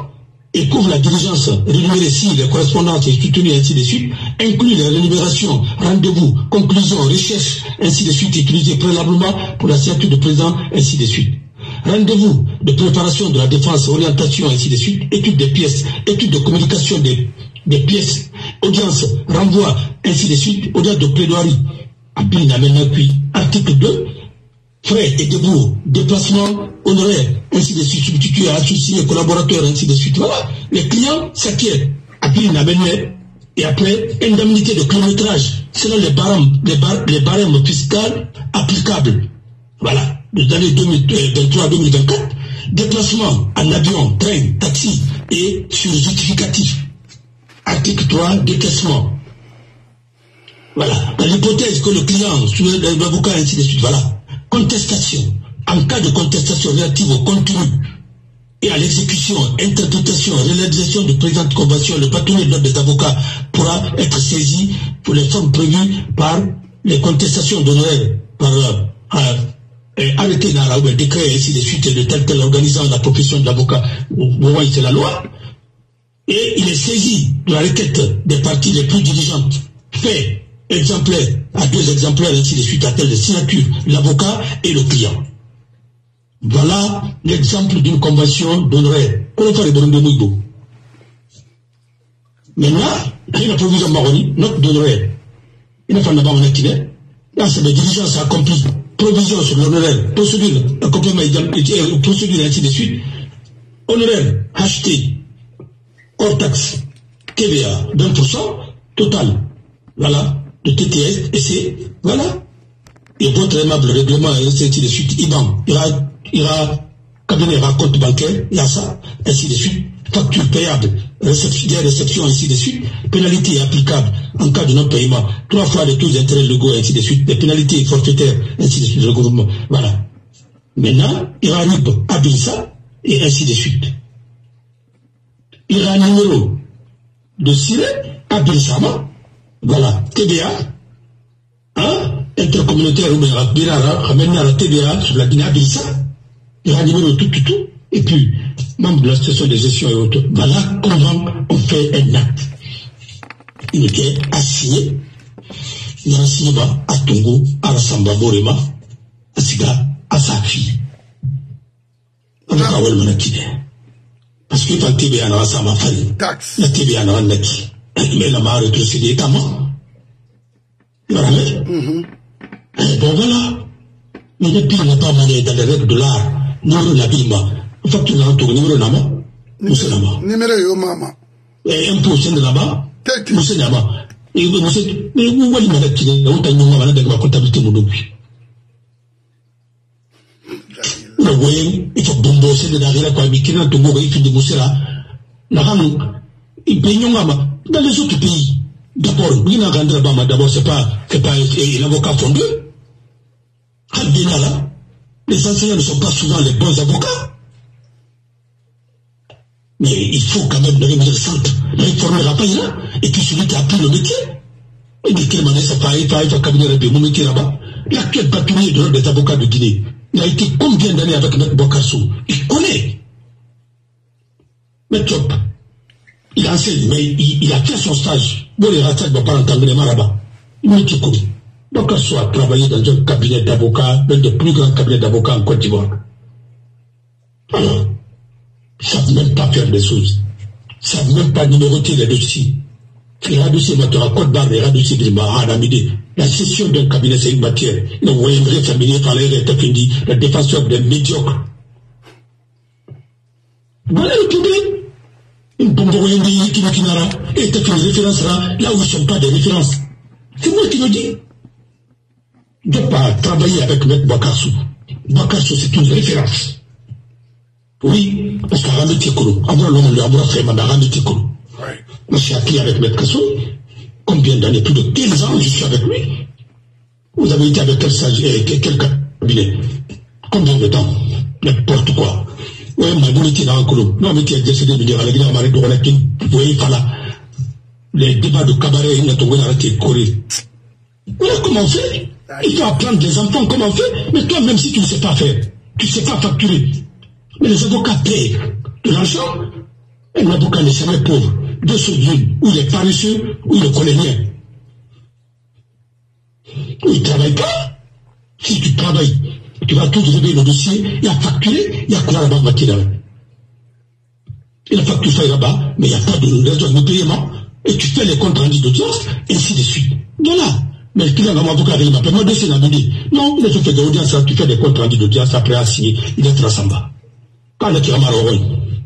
et couvre la diligence, rémunérer si les correspondances et soutenues, ainsi de suite, inclut les rémunérations, rendez-vous, conclusions, recherches, ainsi de suite, utilisées préalablement pour la signature de président, ainsi de suite. Rendez-vous de préparation de la défense, orientation, ainsi de suite, étude des pièces, étude de communication des pièces, audience, renvoi, ainsi de suite, audience de plaidoirie. Article 2, frais et débours, déplacement, honoraires, ainsi de suite, substituts, associés, collaborateurs, ainsi de suite. Voilà. Les clients s'acquièrent. Et après, indemnité de kilométrage, selon les barèmes fiscales applicables. Voilà. Des années 2023 à 2024. Déplacement en avion, train, taxi et sur justificatif. Article 3, décaissement. Voilà. Dans l'hypothèse que le client, l'avocat, ainsi de suite. Voilà. Contestation. En cas de contestation relative au contenu et à l'exécution, interprétation, réalisation de présente convention, le patronat de l'ordre des avocats pourra être saisi pour les formes prévues par les contestations d'honoraires, par arrêté dans un décret, ainsi de suite, de tel organisant la profession de l'avocat. Vous voyez, c'est la loi. Et il est saisi de la requête des parties les plus diligeantes, fait exemplaire à 2 exemplaires, ainsi de suite, à telle signature, l'avocat et le client. Voilà l'exemple d'une convention d'honoraires. Maintenant, il y a une provision maroni, note d'honoraires. Il y a une femme qui est là, c'est des diligences accomplies. Provision sur l'honoraire, procédure, accompagnement, procédure, ainsi de suite. Honoraire, acheté, hors taxe, TVA, 20%, total. Voilà, de TTS, et c'est, voilà. Et votre aimable règlement, ainsi de suite, IBAN, il y aura cabinet, il y aura compte bancaire, il y a ça, ainsi de suite, facture payable, réception, ainsi de suite, pénalité applicable en cas de non-paiement, 3 fois les taux d'intérêt légaux, ainsi de suite, les pénalités forfaitaires, ainsi de suite, le gouvernement. Voilà. Maintenant, il y aura RIP, ABILSA, et ainsi de suite. Il y aura un numéro de SIRE, ABILSA, voilà, TBA, hein, intercommunautaire, ou bien ramener à la TBA sur la Guinée ABILSA, il y aura un numéro tout, et puis, membre de la station de gestion et autres. Voilà comment on fait un acte. Il était assigné, il a assigné à Tongo, à Rassamba Borema, à Siga, à sa fille. On a pas le parce que quand TBA n'a pas ma famille, la TBA n'a pas qui. Mais la m'a rétrocédé étamment. Bon voilà. Mais depuis, on n'a pas monnaie dans les règles de l'art. Numéro l'habillement. Facture dans ton numéro là-bas. Monsieur là-bas. Numéro yo mama. Et un peu de là-bas. Monsieur là-bas. Et monsieur, mais vous voyez madame qui est là, on t'a mis ma dans la comptabilité mon depuis. Vous voyez, il faut bomber de l'arrière quoi, mais qui n'a ton mot, il fait de bosser là. La rame, il paye non maman. Dans les autres pays, d'abord, d'abord, c'est pas l'avocat fondeux. Là, les enseignants ne sont pas souvent les bons avocats. Mais il faut quand même donner une récente. Réformer la paye là, et puis celui qui a appris le métier. Et de quelle manière ça paye, il va cabinet de mon métier là-bas. L'actuel patronnier de l'ordre des avocats de Guinée, il a été combien d'années avec M. Bokarsou? Il connaît. Mais top. Il enseigne, mais il a fait son stage. Bon, les rattaques ne vont pas entendre les marabas. Il m'a été connu. Donc, il a travaillé dans un cabinet d'avocats, l'un des plus grands cabinets d'avocats en Côte d'Ivoire. Alors, ils ne savent même pas faire des choses. Ils ne savent même pas numéroter les dossiers. Les dossiers, il y a Côte d'Ivoire, les dossiers, la gestion d'un cabinet, c'est une matière. Le voyage familier, le défenseur des médiocres. Voilà le problème. Une bombe qui n'aura été fait une référence là où ils ne sont pas des références. C'est moi qui le dis. Je ne dois pas travailler avec M. Bokarsou. Bokarsou, c'est une référence. Oui, parce qu'à Rameti Kolo, avant l'homme, lui a fait mandat Rameti Kolo. Je suis appris avec M. Kassou. Combien d'années? Plus de 15 ans, je suis avec lui. Vous avez été avec quel cabinet? Combien de temps? N'importe quoi. Oui, ma bonité dans un colo. Non, mais qui a décidé de dire à la Guinée, vous voyez, voilà. Les débats de cabaret, il n'a pas arrêté de courir. Voilà comment on fait. Il faut apprendre les enfants comment on fait. Mais toi, même si tu ne sais pas faire, tu ne sais pas facturer. Mais les avocats payent de l'argent Un avocat n'est jamais pauvre. Deux sur l'une, où il est paresseux, où il ne connaît rien. Où il ne travaille pas. Si tu travailles, tu vas tout révéler le dossier, il y a facturé, il y a quoi là-bas matinal. Il a facturé ça là-bas, mais il n'y a pas de paiement. Et tu fais les comptes rendus d'audience, et ainsi de suite. Voilà. Mais le client, mon avocat, il m'appelle, moi, dossier n'a pas dit. Non, il a fait des audiences, tu fais des comptes rendus d'audience, après à signer, il est en bas. Quand il a marre,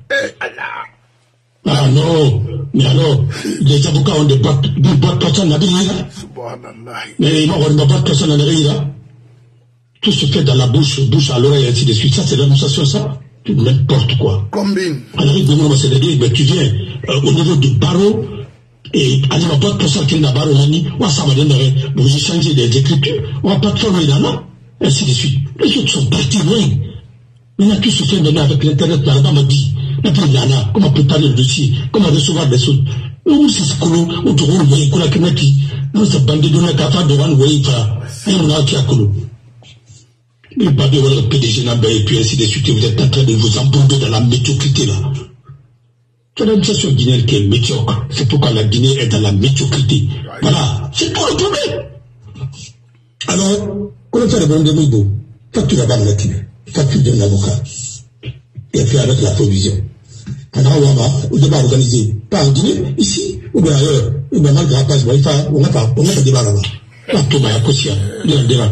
ah non, mais alors, les avocats ont des boîtes personnes à dire. Mais ils n'ont pas de boîtes personnes à dire. Tout se fait dans la bouche à l'oreille, et ainsi de suite. Ça, c'est l'annonciation, ça. N'importe quoi. Combine. Alors, tu viens au niveau du barreau, et à la boîte personne qui n'a pas barreau, ça va donner, vous échangez des écritures, on va pas te former là, ainsi de suite. Les autres sont partis loin. Maintenant, tout se fait maintenant avec l'Internet, là-bas m'a dit. Comment préparer le dossier, comment recevoir des choses. Où c'est ce que nous devons voir, qu'on a qui nous a bandé de la café devant le voyer, et on a qui a connu. Mais pas de votre PDG, et puis ainsi de suite, vous êtes en train de vous embomber dans la médiocrité là. C'est l'administration guinéenne qui est médiocre. C'est pourquoi la Guinée est dans la médiocrité. Voilà, c'est pas le problème. Alors, comment faire le bon de Moubo? Facture là-bas dans la Guinée, facture d'un avocat. Et puis avec la provision. On doit organiser, pas en Guinée, ici, ou bien ailleurs, ou bien malgré la page, on n'a pas de débat là-bas. Là, Thomas, il y a Kossia, il y a un débat.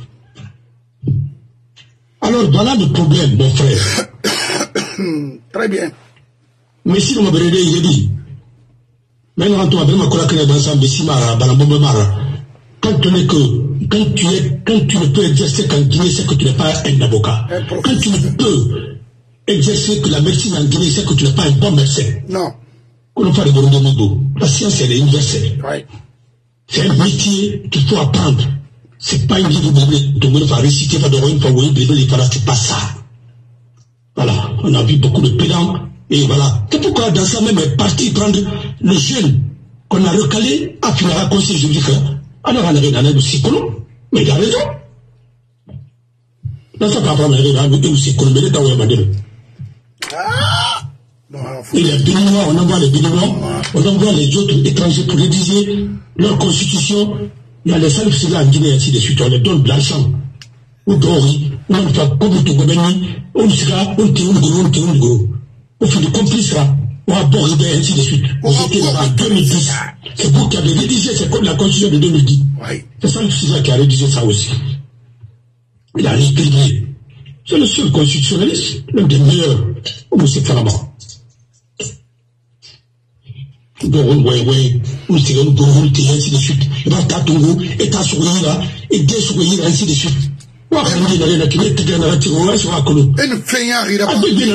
Alors, voilà le problème, mon frère. Très bien. Mais si on m'a bérédé, il est dit, maintenant, tu as vraiment collaboré dans ensemble, Bessimara, Balambomara, quand tu ne peux exercer qu'en Guinée, c'est que tu n'es pas un avocat. Quand tu ne peux exercer que la médecine en Guinée, c'est que tu n'es pas un bon médecin. Non. La science, elle est universelle. Oui. C'est un métier qu'il faut apprendre. C'est pas une vie de vous faire réciter, c'est pas ça. Voilà. On a vu beaucoup de pédants. Et voilà. C'est pourquoi dans ça même est parti prendre le jeune qu'on a recalé à finir à conseil juridique. Alors on a rien à psychologue. Mais il a raison. Dans ça, papa, mais il a un psychologue, mais il est en train et les Béninois, on envoie les Béninois, on envoie les autres étrangers pour rédiger leur constitution. Il y a les salles en Guinée, ainsi de suite, on les donne de l'argent. Ou d'ori, on fait comme tout gouvernement, on sera, on te gros. On fait du complice là, on a border, ainsi de suite. On était là en 2010. C'est vous qui avez rédigé, c'est comme la constitution de 2010. C'est ça qui a rédigé ça aussi. Il a rédigé. C'est le seul constitutionnaliste, l'un des meilleurs, homosexuellement. Donc, on s'est dit, ainsi de suite. Il va t'attendre, et t'as sourire là, et bien sourire, ainsi de suite. Une feignard, il a pas.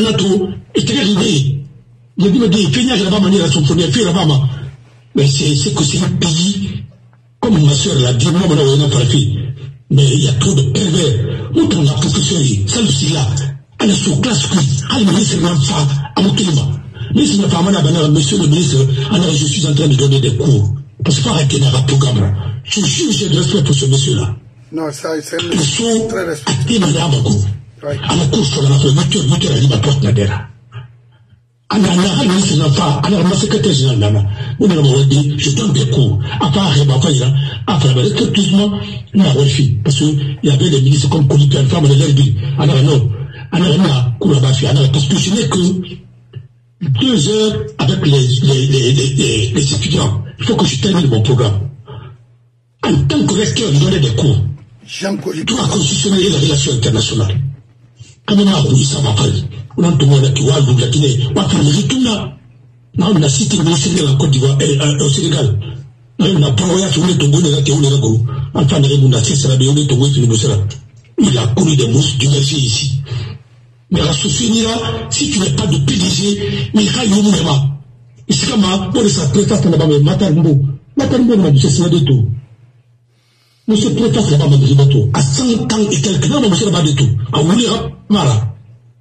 Mais c'est que c'est un pays, comme ma soeur l'a dit, moi, on n'a pas fait. Mais il y a trop de pervers. Nous, on a professeur, ça aussi là, à la sous-classe, à la ministre, à mon climat. Monsieur le ministre, alors je suis en train de donner des cours. Parce que pas arrêter un programme. Je juge, j'ai de respect pour ce monsieur-là. Non, ça, c'est ils sont très respectueux. actés à Bamako. À la cour, sur la nature, à la porte Nadera. À la ministre d'enfant, à la secrétaire générale, je donne des cours. À part Rebafaïra, à faire exclusivement la Wolfi. Parce qu'il y avait des ministres comme Koulipi, une femme de l'Herbi. Alors non, alors là, Koulabafi, alors parce que je n'ai que 2 heures avec les étudiants. Il faut que je termine mon programme. En tant que recteur, je donnais des cours. Tout a constitutionné la relation internationale. Quand on a voulu ça va faire. On a demandé que la Guinée, on a fait le retour là. On a cité le ministère en Côte d'Ivoire et au Sénégal. On a parlé sur le Togo, on a été au enfin, on a fait ça, on est Togo et il a connu des mousses du merci ici. Mais la société là, si tu n'es pas de PDG, mais il y a une moment. Et c'est comme ça, pour ça, préface là-bas, mais Matarmbo, on a dit c'est de tout. Monsieur préface là-bas, on a dit tout. À 100 ans et quelques ans, monsieur là-bas de tout. À Oulira, Mara.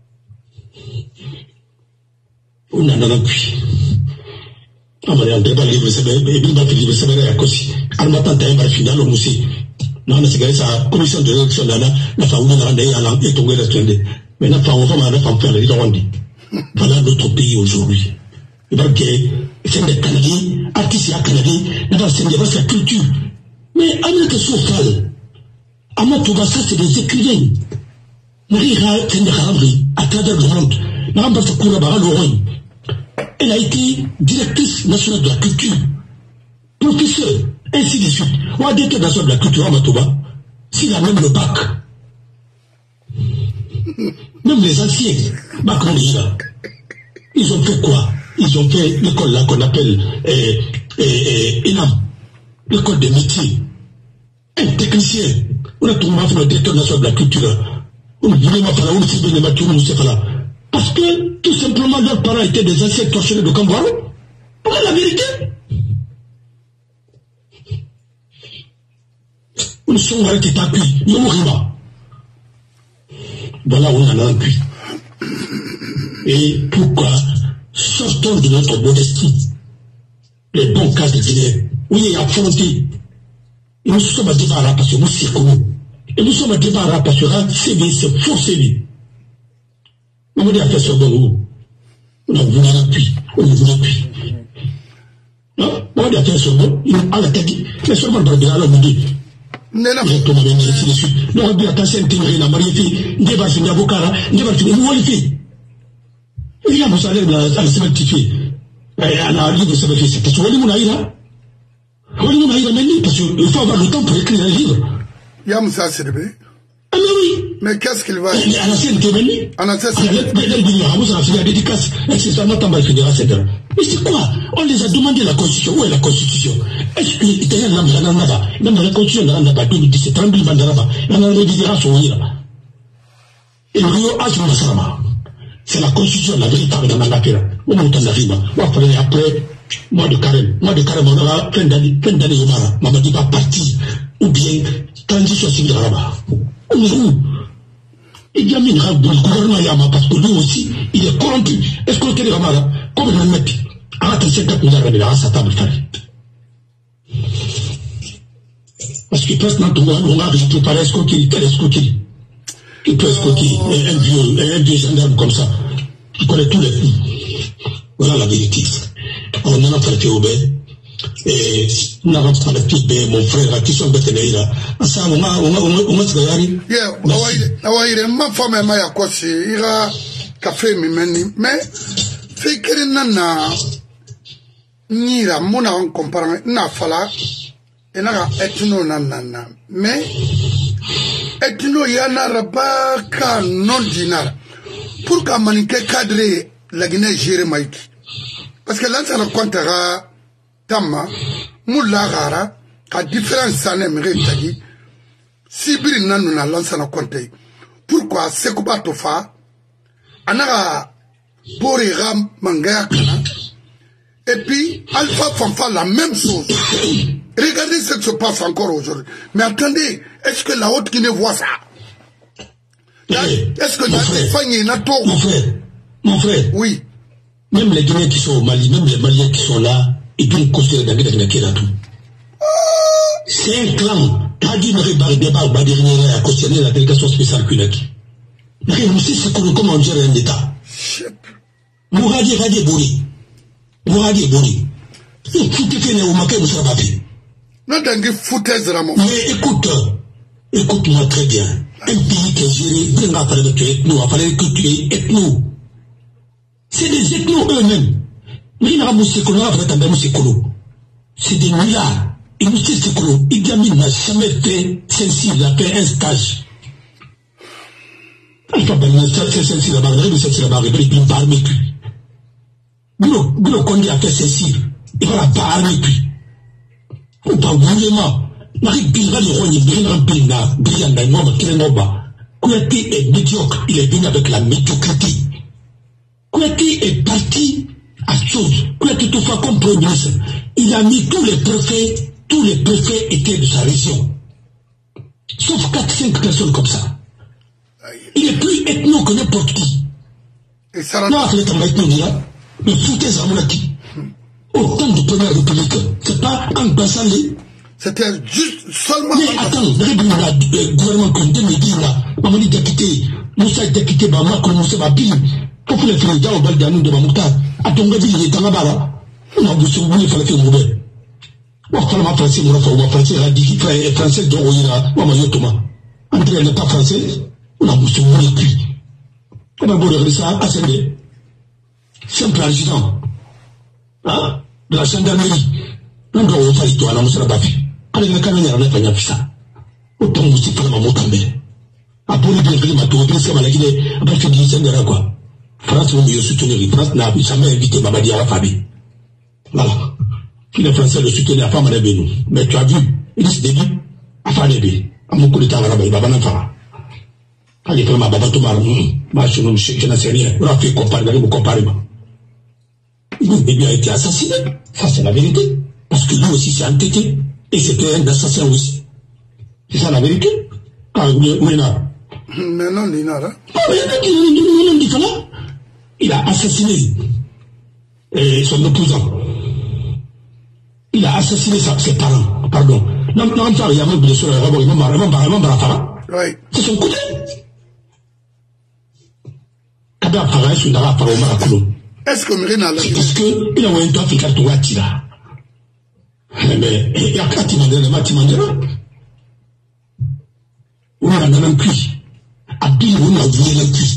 On a un appui. Ah, mais on débat livre, c'est bien, et bien, livre, c'est bien, à Kossi. Armatan, t'as un final, au Moussi. Non, c'est ça, commission de rédaction là, la femme, on a rendu à l'an, et tombé la semaine. Mais la femme, on va faire les Rwandais. Voilà notre pays aujourd'hui. il va faire des Canadiens, artistes Canadiens, il va faire la culture. Mais Amérique sociale, Amatoba, ça c'est des écrivains. À travers le monde, elle a été directrice nationale de la culture, professeur, ainsi de suite. On a directrice nationale de la culture à Matoba, s'il a même le bac. Même les anciens, ils ont fait quoi? Ils ont fait l'école là qu'on appelle ENAM, l'école des métiers. Un technicien, on a trouvé le directeur national de la culture. Parce que tout simplement leurs parents étaient des anciens tortionnaires de Cambouaro. Voilà la vérité. Nous sommes arrêtés par puis. Voilà où on en a un puis. Et pourquoi sortons de notre modestie les bons cas de Guinée où il y a affronté. Et nous sommes à débarrasser parce que nous sommes comme et nous sommes à débarrasser parce que c'est faux CB. On a fait sur nous. On a voulu un appui. On a voulu un appui. On a fait sur nous. On a tête. Mais seulement le bras de dit. Non, on a dit attention, t'es la mariée, on va faire un avocat, on va faire une fille. Il y a mon salaire à la semaine qui fait. On a dit que ça va faire. Parce que on a eu là. On a eu là, parce qu'il faut avoir le temps pour écrire un livre. Yamsa Sirbe. Ah oui. Mais qu'est-ce qu'il va dire? Mais c'est quoi? On les a demandé la Constitution. Où est la Constitution? Est-ce que l'Italien n'a pas dans la Constitution n'a pas 2017, 30 Bandaraba, il en a rédigera son livre. Et Rio Asma, c'est la Constitution, la véritable dans la Pira. On monte en arrive. Après, mois de carême, on aura plein d'années, maman dit pas partir, ou bien, transition civile là-bas. On est où? Il y a mis le gouvernement Yama parce que lui aussi, il est corrompu. Est-ce qu'on est Ramara? Comme on le met, arrête 50 milliards de dollars à sa table faire. Parce que maintenant, on a préparé escroquerie, quelle escroquerie? Il peut escroquer un vieux gendarme comme ça. Il connaît tous les coups. Voilà la vérité. On en a fait au bain. Et on a fait mon frère qui sont bêtés là. Ça, on a se gagné. Yeah, ma femme m'a yakosi, ira café mimeni, mais fait que nana nira mona on compare na fala et na etno nana, mais etno yana rabaka non dinar pour qu'à manique cadre la Guinée gère Mike parce que là ça racontera Tama, Moulagara, à différents sanem rétablis, Sibiri Nanouna lansana Conte. Pourquoi Sekouba Tofa, Anara Borira Mangaya Kana, et puis Alpha Fanfa la même chose. Regardez ce qui se passe encore aujourd'hui. Mais attendez, est-ce que la Haute-Guinée voit ça? Est-ce que mon frère, oui. Même les Guinéens qui sont au Mali, même les Maliens qui sont là, ils doivent considérer la Guinée là tout. C'est un clan. Kadi n'aurait pas de à cautionner la délégation spéciale Kunaki. Mais nous c'est comment on gère un État. Mouradi Bori. Il faut que tu aies au maquet, nous sommes pas fait. Non, dans les foutaises, Ramon. Mais écoute-moi très bien. Un pays qui est géré, bien après de tuer ethno, après que tu es ethno. C'est des ethnos eux-mêmes. Mais il y a c'est des milliards. Et nous c'est que Idi Amin n'a jamais fait celle-ci, il a fait un stage. Il a fait celle-ci là-bas, il va armer puis. Bilo Kondi a fait celle-ci, il va la armer puis. Ou pas vraiment. Marie Bilra le roi, il vient en Bilna, brillant d'un homme qui est noba. Kouyaté est médiocre, il est venu avec la médiocrité. Kouyaté est parti à chose. Kouyaté tout fois comme premier ministre. Il a mis tous les préfets étaient de sa région. Sauf 4-5 personnes comme ça. Il est plus ethno que n'importe qui. Et ça non, le foutaise à Moulaki. Autant de première république. C'est pas en passant les. C'était juste seulement. Mais attends, le gouvernement Condé me dit là, Mamadi député, Moussa député, Bama, Moussa Babili, pour les présidents au Baldanou de Mamouta, à ton gars, il est dans la barre. On a besoin de faire le mauvais. On parle ma français, mon enfant, français, a dit français d'Oroïna, ou Mayotoma. André n'est pas français, on a besoin de lui. On a besoin de ça, à Sendé. Simple adjudant. Hein? De la gendarmerie. On doit faire toi, on sera bafi. Allez, la caméra, on a pas fait ça. Autant vous si pas ma motambe. A pour les bien ma tour, c'est ma guinée, à partir du Sendera quoi. France, on mieux soutenir, France n'a jamais invité Mamadi à la famille. Voilà. Puis les Français le soutenaient à femme à nous. Mais tu as vu, il se début, à faire les bébés. À mon coup de temps, à la belle, Baba Nafara. Allez, vraiment, Baba Tomar, moi, je ne sais rien. On a fait comparer, vous comparez. Le bébé a été assassiné. Ça, c'est la vérité. Parce que lui aussi s'est entêté. Et c'était un assassin aussi. C'est ça la vérité. Ah, oui, là. Mais non, Nina, là. Ah, mais il y a un il a assassiné son opposant. Il a assassiné ses parents. Pardon. Non, il y a même bien sûr, c'est son côté. Est-ce que Mérina l'a dit? Parce qu'il a un temps qui a tout attiré. Mais il y a qu'à Timandera. On a un cuit. Abdil, on a oublié le cuit.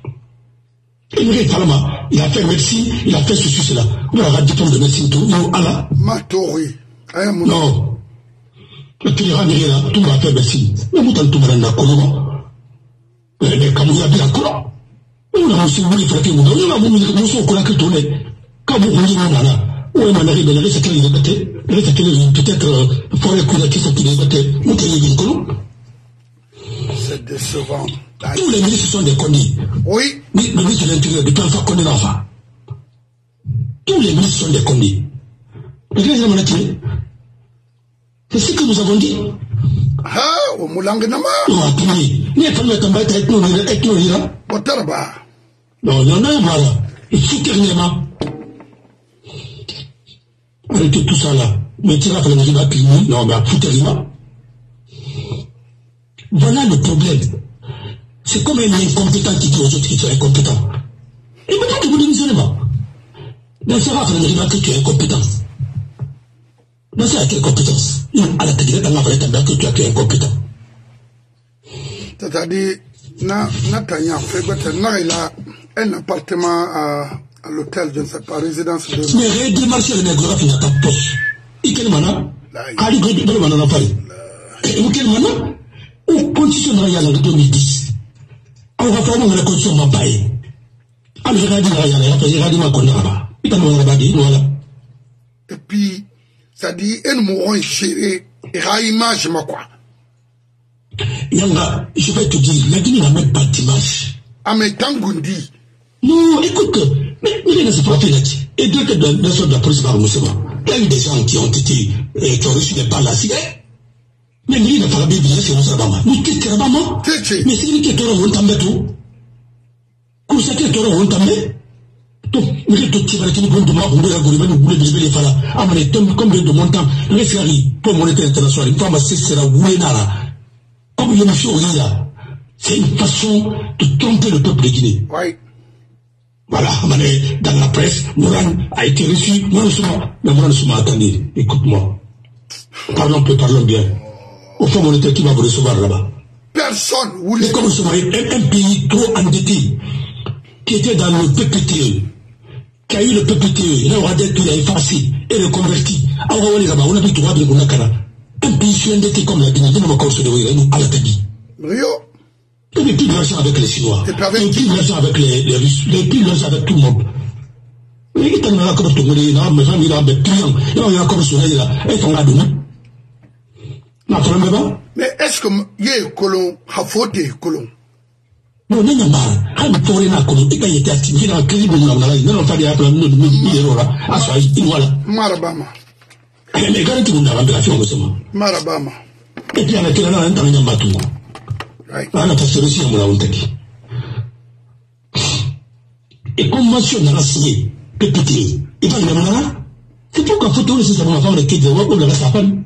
Il a fait médecine, il a fait ceci, cela. On a diplôme de médecine, tout. Non, Allah. Matori. Non. Tu diras, Myriam, tout va faire médecine. Mais vous t'en tombez dans la colonne. Mais comme vous avez la colonne, on a aussi voulu frapper. On a voulu que tourner. Quand vous voulez, on a là. Où est ma mari, le reste, il est battu. Le reste, peut-être, forêt qui sont les battus. Où est une colonne? C'est décevant. Tous les ministres sont des connus. Oui. Le ministre de l'Intérieur, de temps, connaît l'enfant. Tous les ministres sont des connus. Regardez mon atelier. C'est ce que nous avons dit. Ah, au Moulanganama. Non, attendez. Il n'y a pas de temps d'être ethno-ira. Potarba. Non, non, non, voilà. Il faut dernièrement. Arrêtez tout ça là. Mettez la flamme à Pigny. Non, mais à Pouterima. Voilà le problème. C'est comme un incompétent qui dit aux autres qu'ils sont incompétents. Et maintenant que vous démissionnez pas. Dans ce rafle, on que tu es incompétent. Dans ce quelle compétence? À la tête de la vraie que tu es incompétent. C'est-à-dire, Natania fait il a un appartement à l'hôtel, je ne sais pas, résidence de. Mais redémarcher le nègre, il n'a pas de poche. Et quel mana? Ali Grédy, quel mana n'a pas eu? Et quel mana? Où conditionnera y a en 2010? On va faire la condition de Mampaye. Alors, regardez ma connara. Et puis, ça dit, un mourant chéri, et image, ma quoi. Yanga, je vais te dire, la Guinée n'a même pas d'image. Ah, mais Tangundi. Non, écoute, mais il ne s'est pas fait là-dessus. Et deux que dans de la police par Moussema, il y a eu des gens qui ont été, qui ont reçu des balles à cigarette. Mais il n'a pas la Bible, c'est un sabama. Nous, qu'est-ce qu'il y a maman? Mais c'est lui qui est au rôle tout. Comme ça, qui est au rôle tamé. Donc, nous sommes tous les gens qui ont dit, on va vous les faire. Ah, mais combien de montants, les ferries, pour monnaie internationale, une femme, c'est la Wouénara. Comme il y a une là. C'est une façon de tromper le peuple de Guinée. Oui. Voilà, dans la presse, Moran a été reçu, mais Moran Souma, attendez, écoute-moi. Parlons peu, parlons bien. Au fond, on était qui va vous recevoir là-bas? Personne. Mais comme un pays trop endetté, qui était dans le PPTE, qui a eu le PPTE, là, on a dit qu'il a effacé et reconverti. Alors, on est là-bas, on a vu tout le monde, un pays endetté comme la Guinée, on va encore se dévoiler, nous, à la Tabi. Rio. Il n'y a plus de l'argent avec les Chinois. Il n'y a plus de l'argent avec les Russes. Il n'y a plus de l'argent avec tout le monde. Il y a comme tout le monde, il y a des clients, il y a comme ça, il y a des mais est-ce que il y a un colon, a fauté colon? Non, non, non, non, non, non, colon, il y a activé dans le clip, non, non, pas des appels, non, à soi, voilà. Marabama. Mais quand tu m'as rappelé la fiole, c'est moi. Marabama. Et puis, avec la langue, on a un bateau. On a passé aussi à mon avantage. Et comme mentionne dans la signé, PPT, il va y avoir, c'est pourquoi faut tourner ces enfants de qui de voir pour le reste à femme.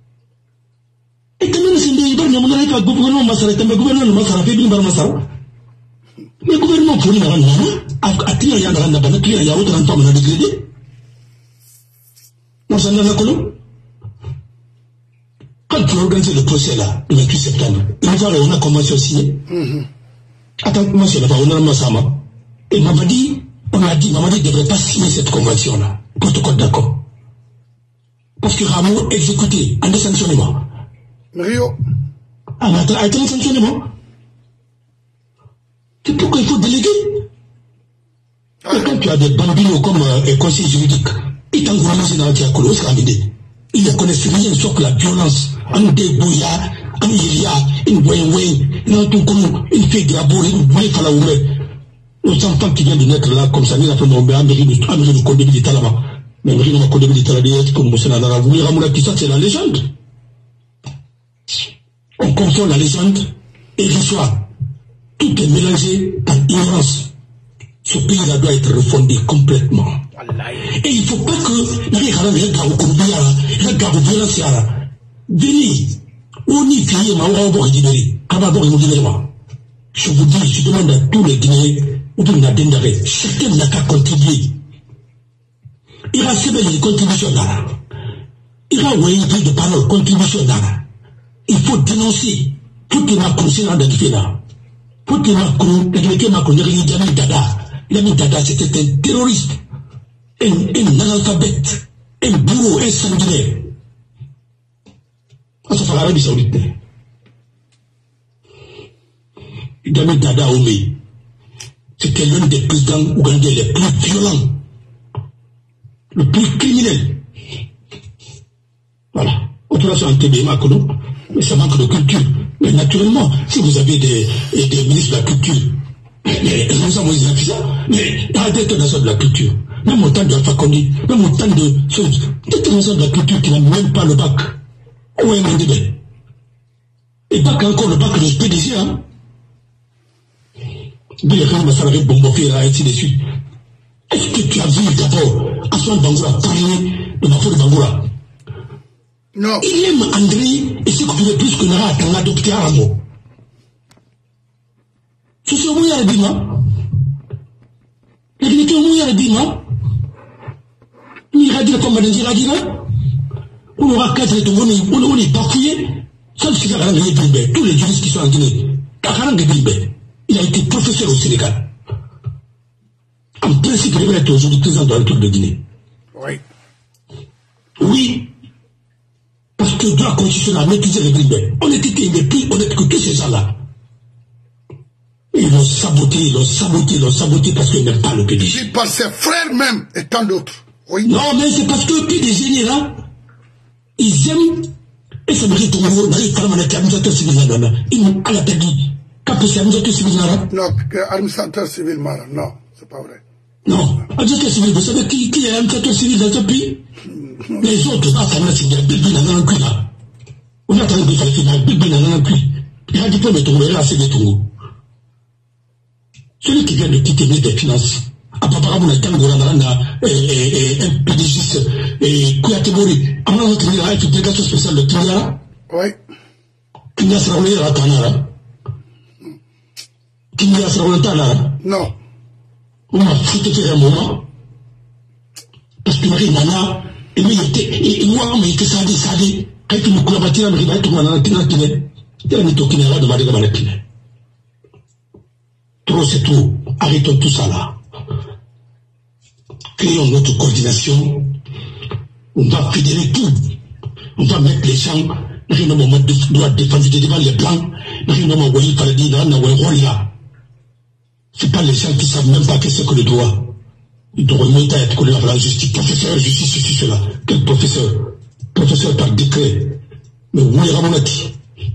Et quand même, c'est des gouvernements, on n'a pas de gouvernement, mais le gouvernement, fait bien par Massara. Le gouvernement, pour lui, Attirer y'a dans la banane, il y a autre temps, on a dégradé. Non, ça n'a pas colon. Quand tu organises le procès là, le 28 septembre, une fois on a commencé à signer. Attends, convention là, on a un massama. Et maman dit, maman dit, devrait pas signer cette convention là. Protocole d'accord. Parce que Rameau exécuté en désanctionnement. Rio. Ah, mais a été en sanctionnement. C'est pourquoi il faut déléguer. Et quand tu as des bambinos comme conseil juridique, ils t'encouragent dans la Tiakolo, ils ne connaissent rien sauf que la violence. En débouilla, en ilia, une boyen, une fille de la bourre, une boyen falaoumé. Nos enfants qui viennent de naître là, comme ça, ils ont fait mon béa, de condamnabilité là-bas. Mais Mairie de condamnabilité là-bas, comme Moussa Nara, vous voulez qui ça, c'est la légende. On confond la légende et l'histoire. Tout est mélangé par ignorance. Ce pays-là doit être refondé complètement. Et il ne faut pas que je vous dis, je demande à tous les Guinéens, chacun n'a qu'à contribuer. Il va se mettre une contribution là. Il va avoir une prise de parole, contribution là. Il faut dénoncer toutes les macros, c'est là. Toutes les macros, Yami Dada, c'était un terroriste, un analphabète, un bourreau, un sanguinaire. Ça fait l'Arabie Saoudite. Yami Dada Oumé, c'était l'un des présidents ougandais les plus violents, le plus criminel. Voilà. Opération Antébé Makono, mais ça manque de culture. Mais naturellement, si vous avez des ministres de la culture, mais arrêtez de la culture. Même autant de Alpha Condé, même autant de choses. Peut-être de la culture qui n'a même pas le bac. Où est mon début? Et pas qu'encore le bac de PDG, hein? Bien, quand on a salarié Bombofé, là, ainsi de suite. Est-ce que tu as vu d'abord Aswan Bangoura parler de Mafou de Bangoura? Non. Il aime André et c'est que tu veux plus que Nara t'en adopté à Ramo. C'est ce que vous avez dit, non? La dignité au mouillard dit, non? Il a dit comme Madame Ziradi, non? On aura 4 et tout, on est bafouillé. Ça, c'est la grande Guinée. Tous les juristes qui sont en Guinée. Kakarang Guinée. Il a été professeur au Sénégal. En principe, il devrait être aujourd'hui président de la République de Guinée. Oui. Oui. Parce que droit constitutionnel a maîtrisé les Guinée. On était plus honnête que tous ces gens-là. Ils l'ont saboté parce qu'ils n'aiment pas le PDG. C'est par ses frères même et tant d'autres. Oui. Non, mais c'est parce que le PDG là, ils aiment, et ça mérite au niveau, d'aller faire un administrateur civil là, ils m'ont à la tête dit, qu'après c'est administrateur civil là. Non, administrateur civil là, non, c'est pas vrai. Non, administrateur civil, vous savez qui est administrateur civil dans ce pays? Les autres, c'est bien, Bibi n'a pas un cul là. On a entendu que le final, Bibi n'a pas un cul. Il a dit pas, mais ton là, c'est des tours. Celui qui vient de quitter le ministre des Finances, à Papara Mouna un PDGiste, et Kouyatemori, à mon avis, il y a une délégation spéciale de Kinyara. Oui. Kinyara sera roulé à la Tanara. Kinyara sera roulé à la Tanara. Non. On m'a foutu un moment. Parce que Marie Nana, et moi, mais il était sadé. Quand il me collaborait, il m'a dit, il m'a dit, il m'a dit, trop, c'est trop. Arrêtons tout ça là. Créons notre coordination. On va fédérer tout. On va mettre les gens. Nous avons droit de défense devant les blancs. Nous avons envoyé par les gens dans le rôle là. Ce pas les gens qui savent même pas qu'est-ce que le droit. Ils doivent remonter à être collés à la justice. Professeur, justice, ceci, cela. Quel professeur? Professeur par décret. Mais où est Ramonati?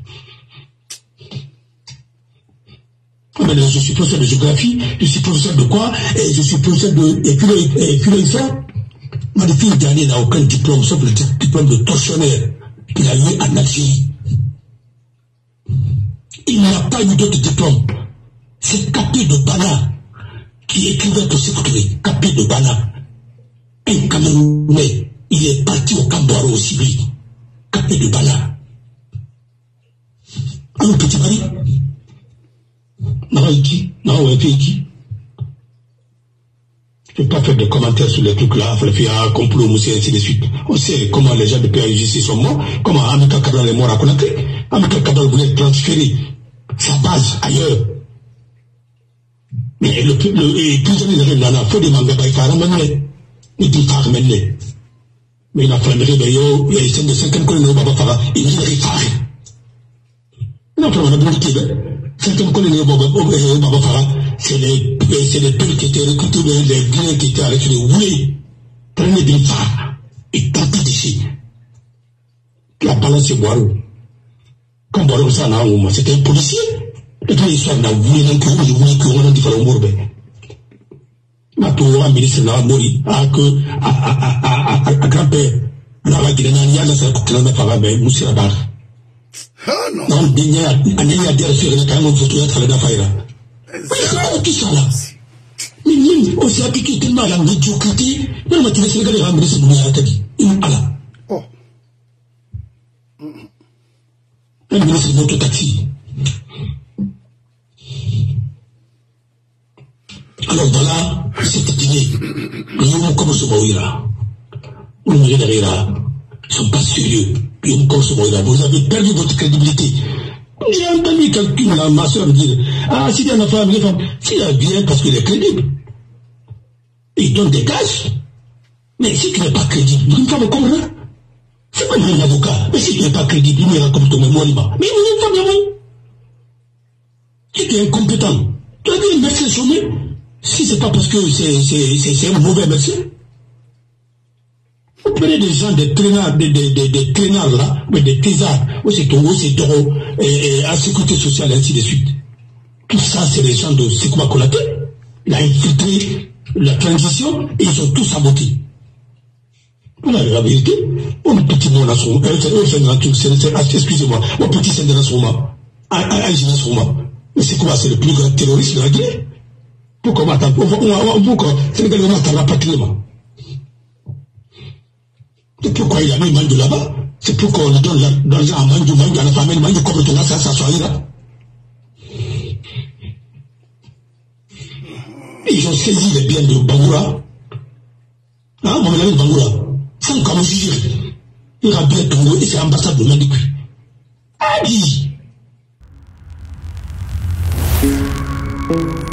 Je suis professeur de géographie, je suis professeur de quoi, et je suis professeur de... Et puis là, il fait... Ma fille dernière n'a aucun diplôme, sauf le diplôme de tortionnaire qu'il a eu en Algérie. Il n'a pas eu d'autres diplômes. C'est Capé de Bana qui écrivait pour s'écouter. Capé de Bana. Un Camerounais, il est parti au Cambouaro au Sibiri. Capé de Bana. Un petit mari. Je ne vais pas faire de commentaires sur les trucs là, il y a un complot, et ainsi de suite. On sait comment les gens de PAIGC sont morts, comment Amilcar Cabral est mort à Conakry. Amilcar Cabral voulait transférer sa base ailleurs. Mais le prisonnier de Nana, il faut demander à Ifara Mané, il dit Far Mané. Mais il a fait un réveillon, il y a une scène de 50 colonels Baba Fara, il dit Ifara. Non, on a bien dit, 50 colonels Baba Fara, c'est les peuples qui étaient recrutés, les biens qui étaient arrêtés, oui, prenez des phares et tentez d'ici. La balance est Boireau. Quand Boireau s'en a un, c'était un policier. Et puis l'histoire n'a voulu d'un coup, il voulait qu'on a dit faire un morbe. Maintenant, un ministre n'a mori, à grand-père, on a dit, il y a la salle pour qu'il en ait pas, mais nous c'est la barre. Ah non. Non, il y a un dire sur le canon, faut tout être à la dafaïra. Mais tout ça là. Mais même, on s'est appliqué tellement à la médiocrité, même quand les Sénégalais ramenaient ce boulot à la tête. Allah. Oh. Un ministre de mototaxi. Alors voilà, cette dîner, nous comme ce Maouira, nous nous regardons, ils sont pas sérieux, nous comme ce Maouira, vous avez perdu votre crédibilité. J'ai entendu quelqu'un, ma soeur, me dire, ah, si il y a une femme, s'il a bien parce qu'il est crédible, il donne des cash, mais si tu n'es pas crédible, tu ne peux pas me comprendre. C'est pas un avocat, mais si tu n'es pas crédible, il me raconte ton mémoire libre. Mais il ne peut pas bien. Si tu es incompétent, tu as dit un médecin sommet. Si c'est pas parce que c'est un mauvais médecin, vous prenez des gens, des traînards là, mais des thésards, c'est taureau, et à sécurité sociale, et ainsi de suite. Tout ça, c'est des gens de Sekouma Konaté. Il a infiltré la transition et ils ont tous saboté. Voilà la vérité. On petit monde à son excusez-moi, on petit sein de la Souma, mais c'est quoi, c'est le plus grand terroriste de la Guinée. Pourquoi on m'attend? Pourquoi Sénégalais m'attend rapatriement? C'est pourquoi il a mis Mandou là-bas. C'est pourquoi on lui donne l'argent à Mandou, à la famille, Mandou comme ton ça soit là. Ils ont saisi les biens de Bangoura. Hein, mon ami Bangoura. Sans comme juger. Il a bien Tongo et c'est l'ambassade de Mandou. Adi!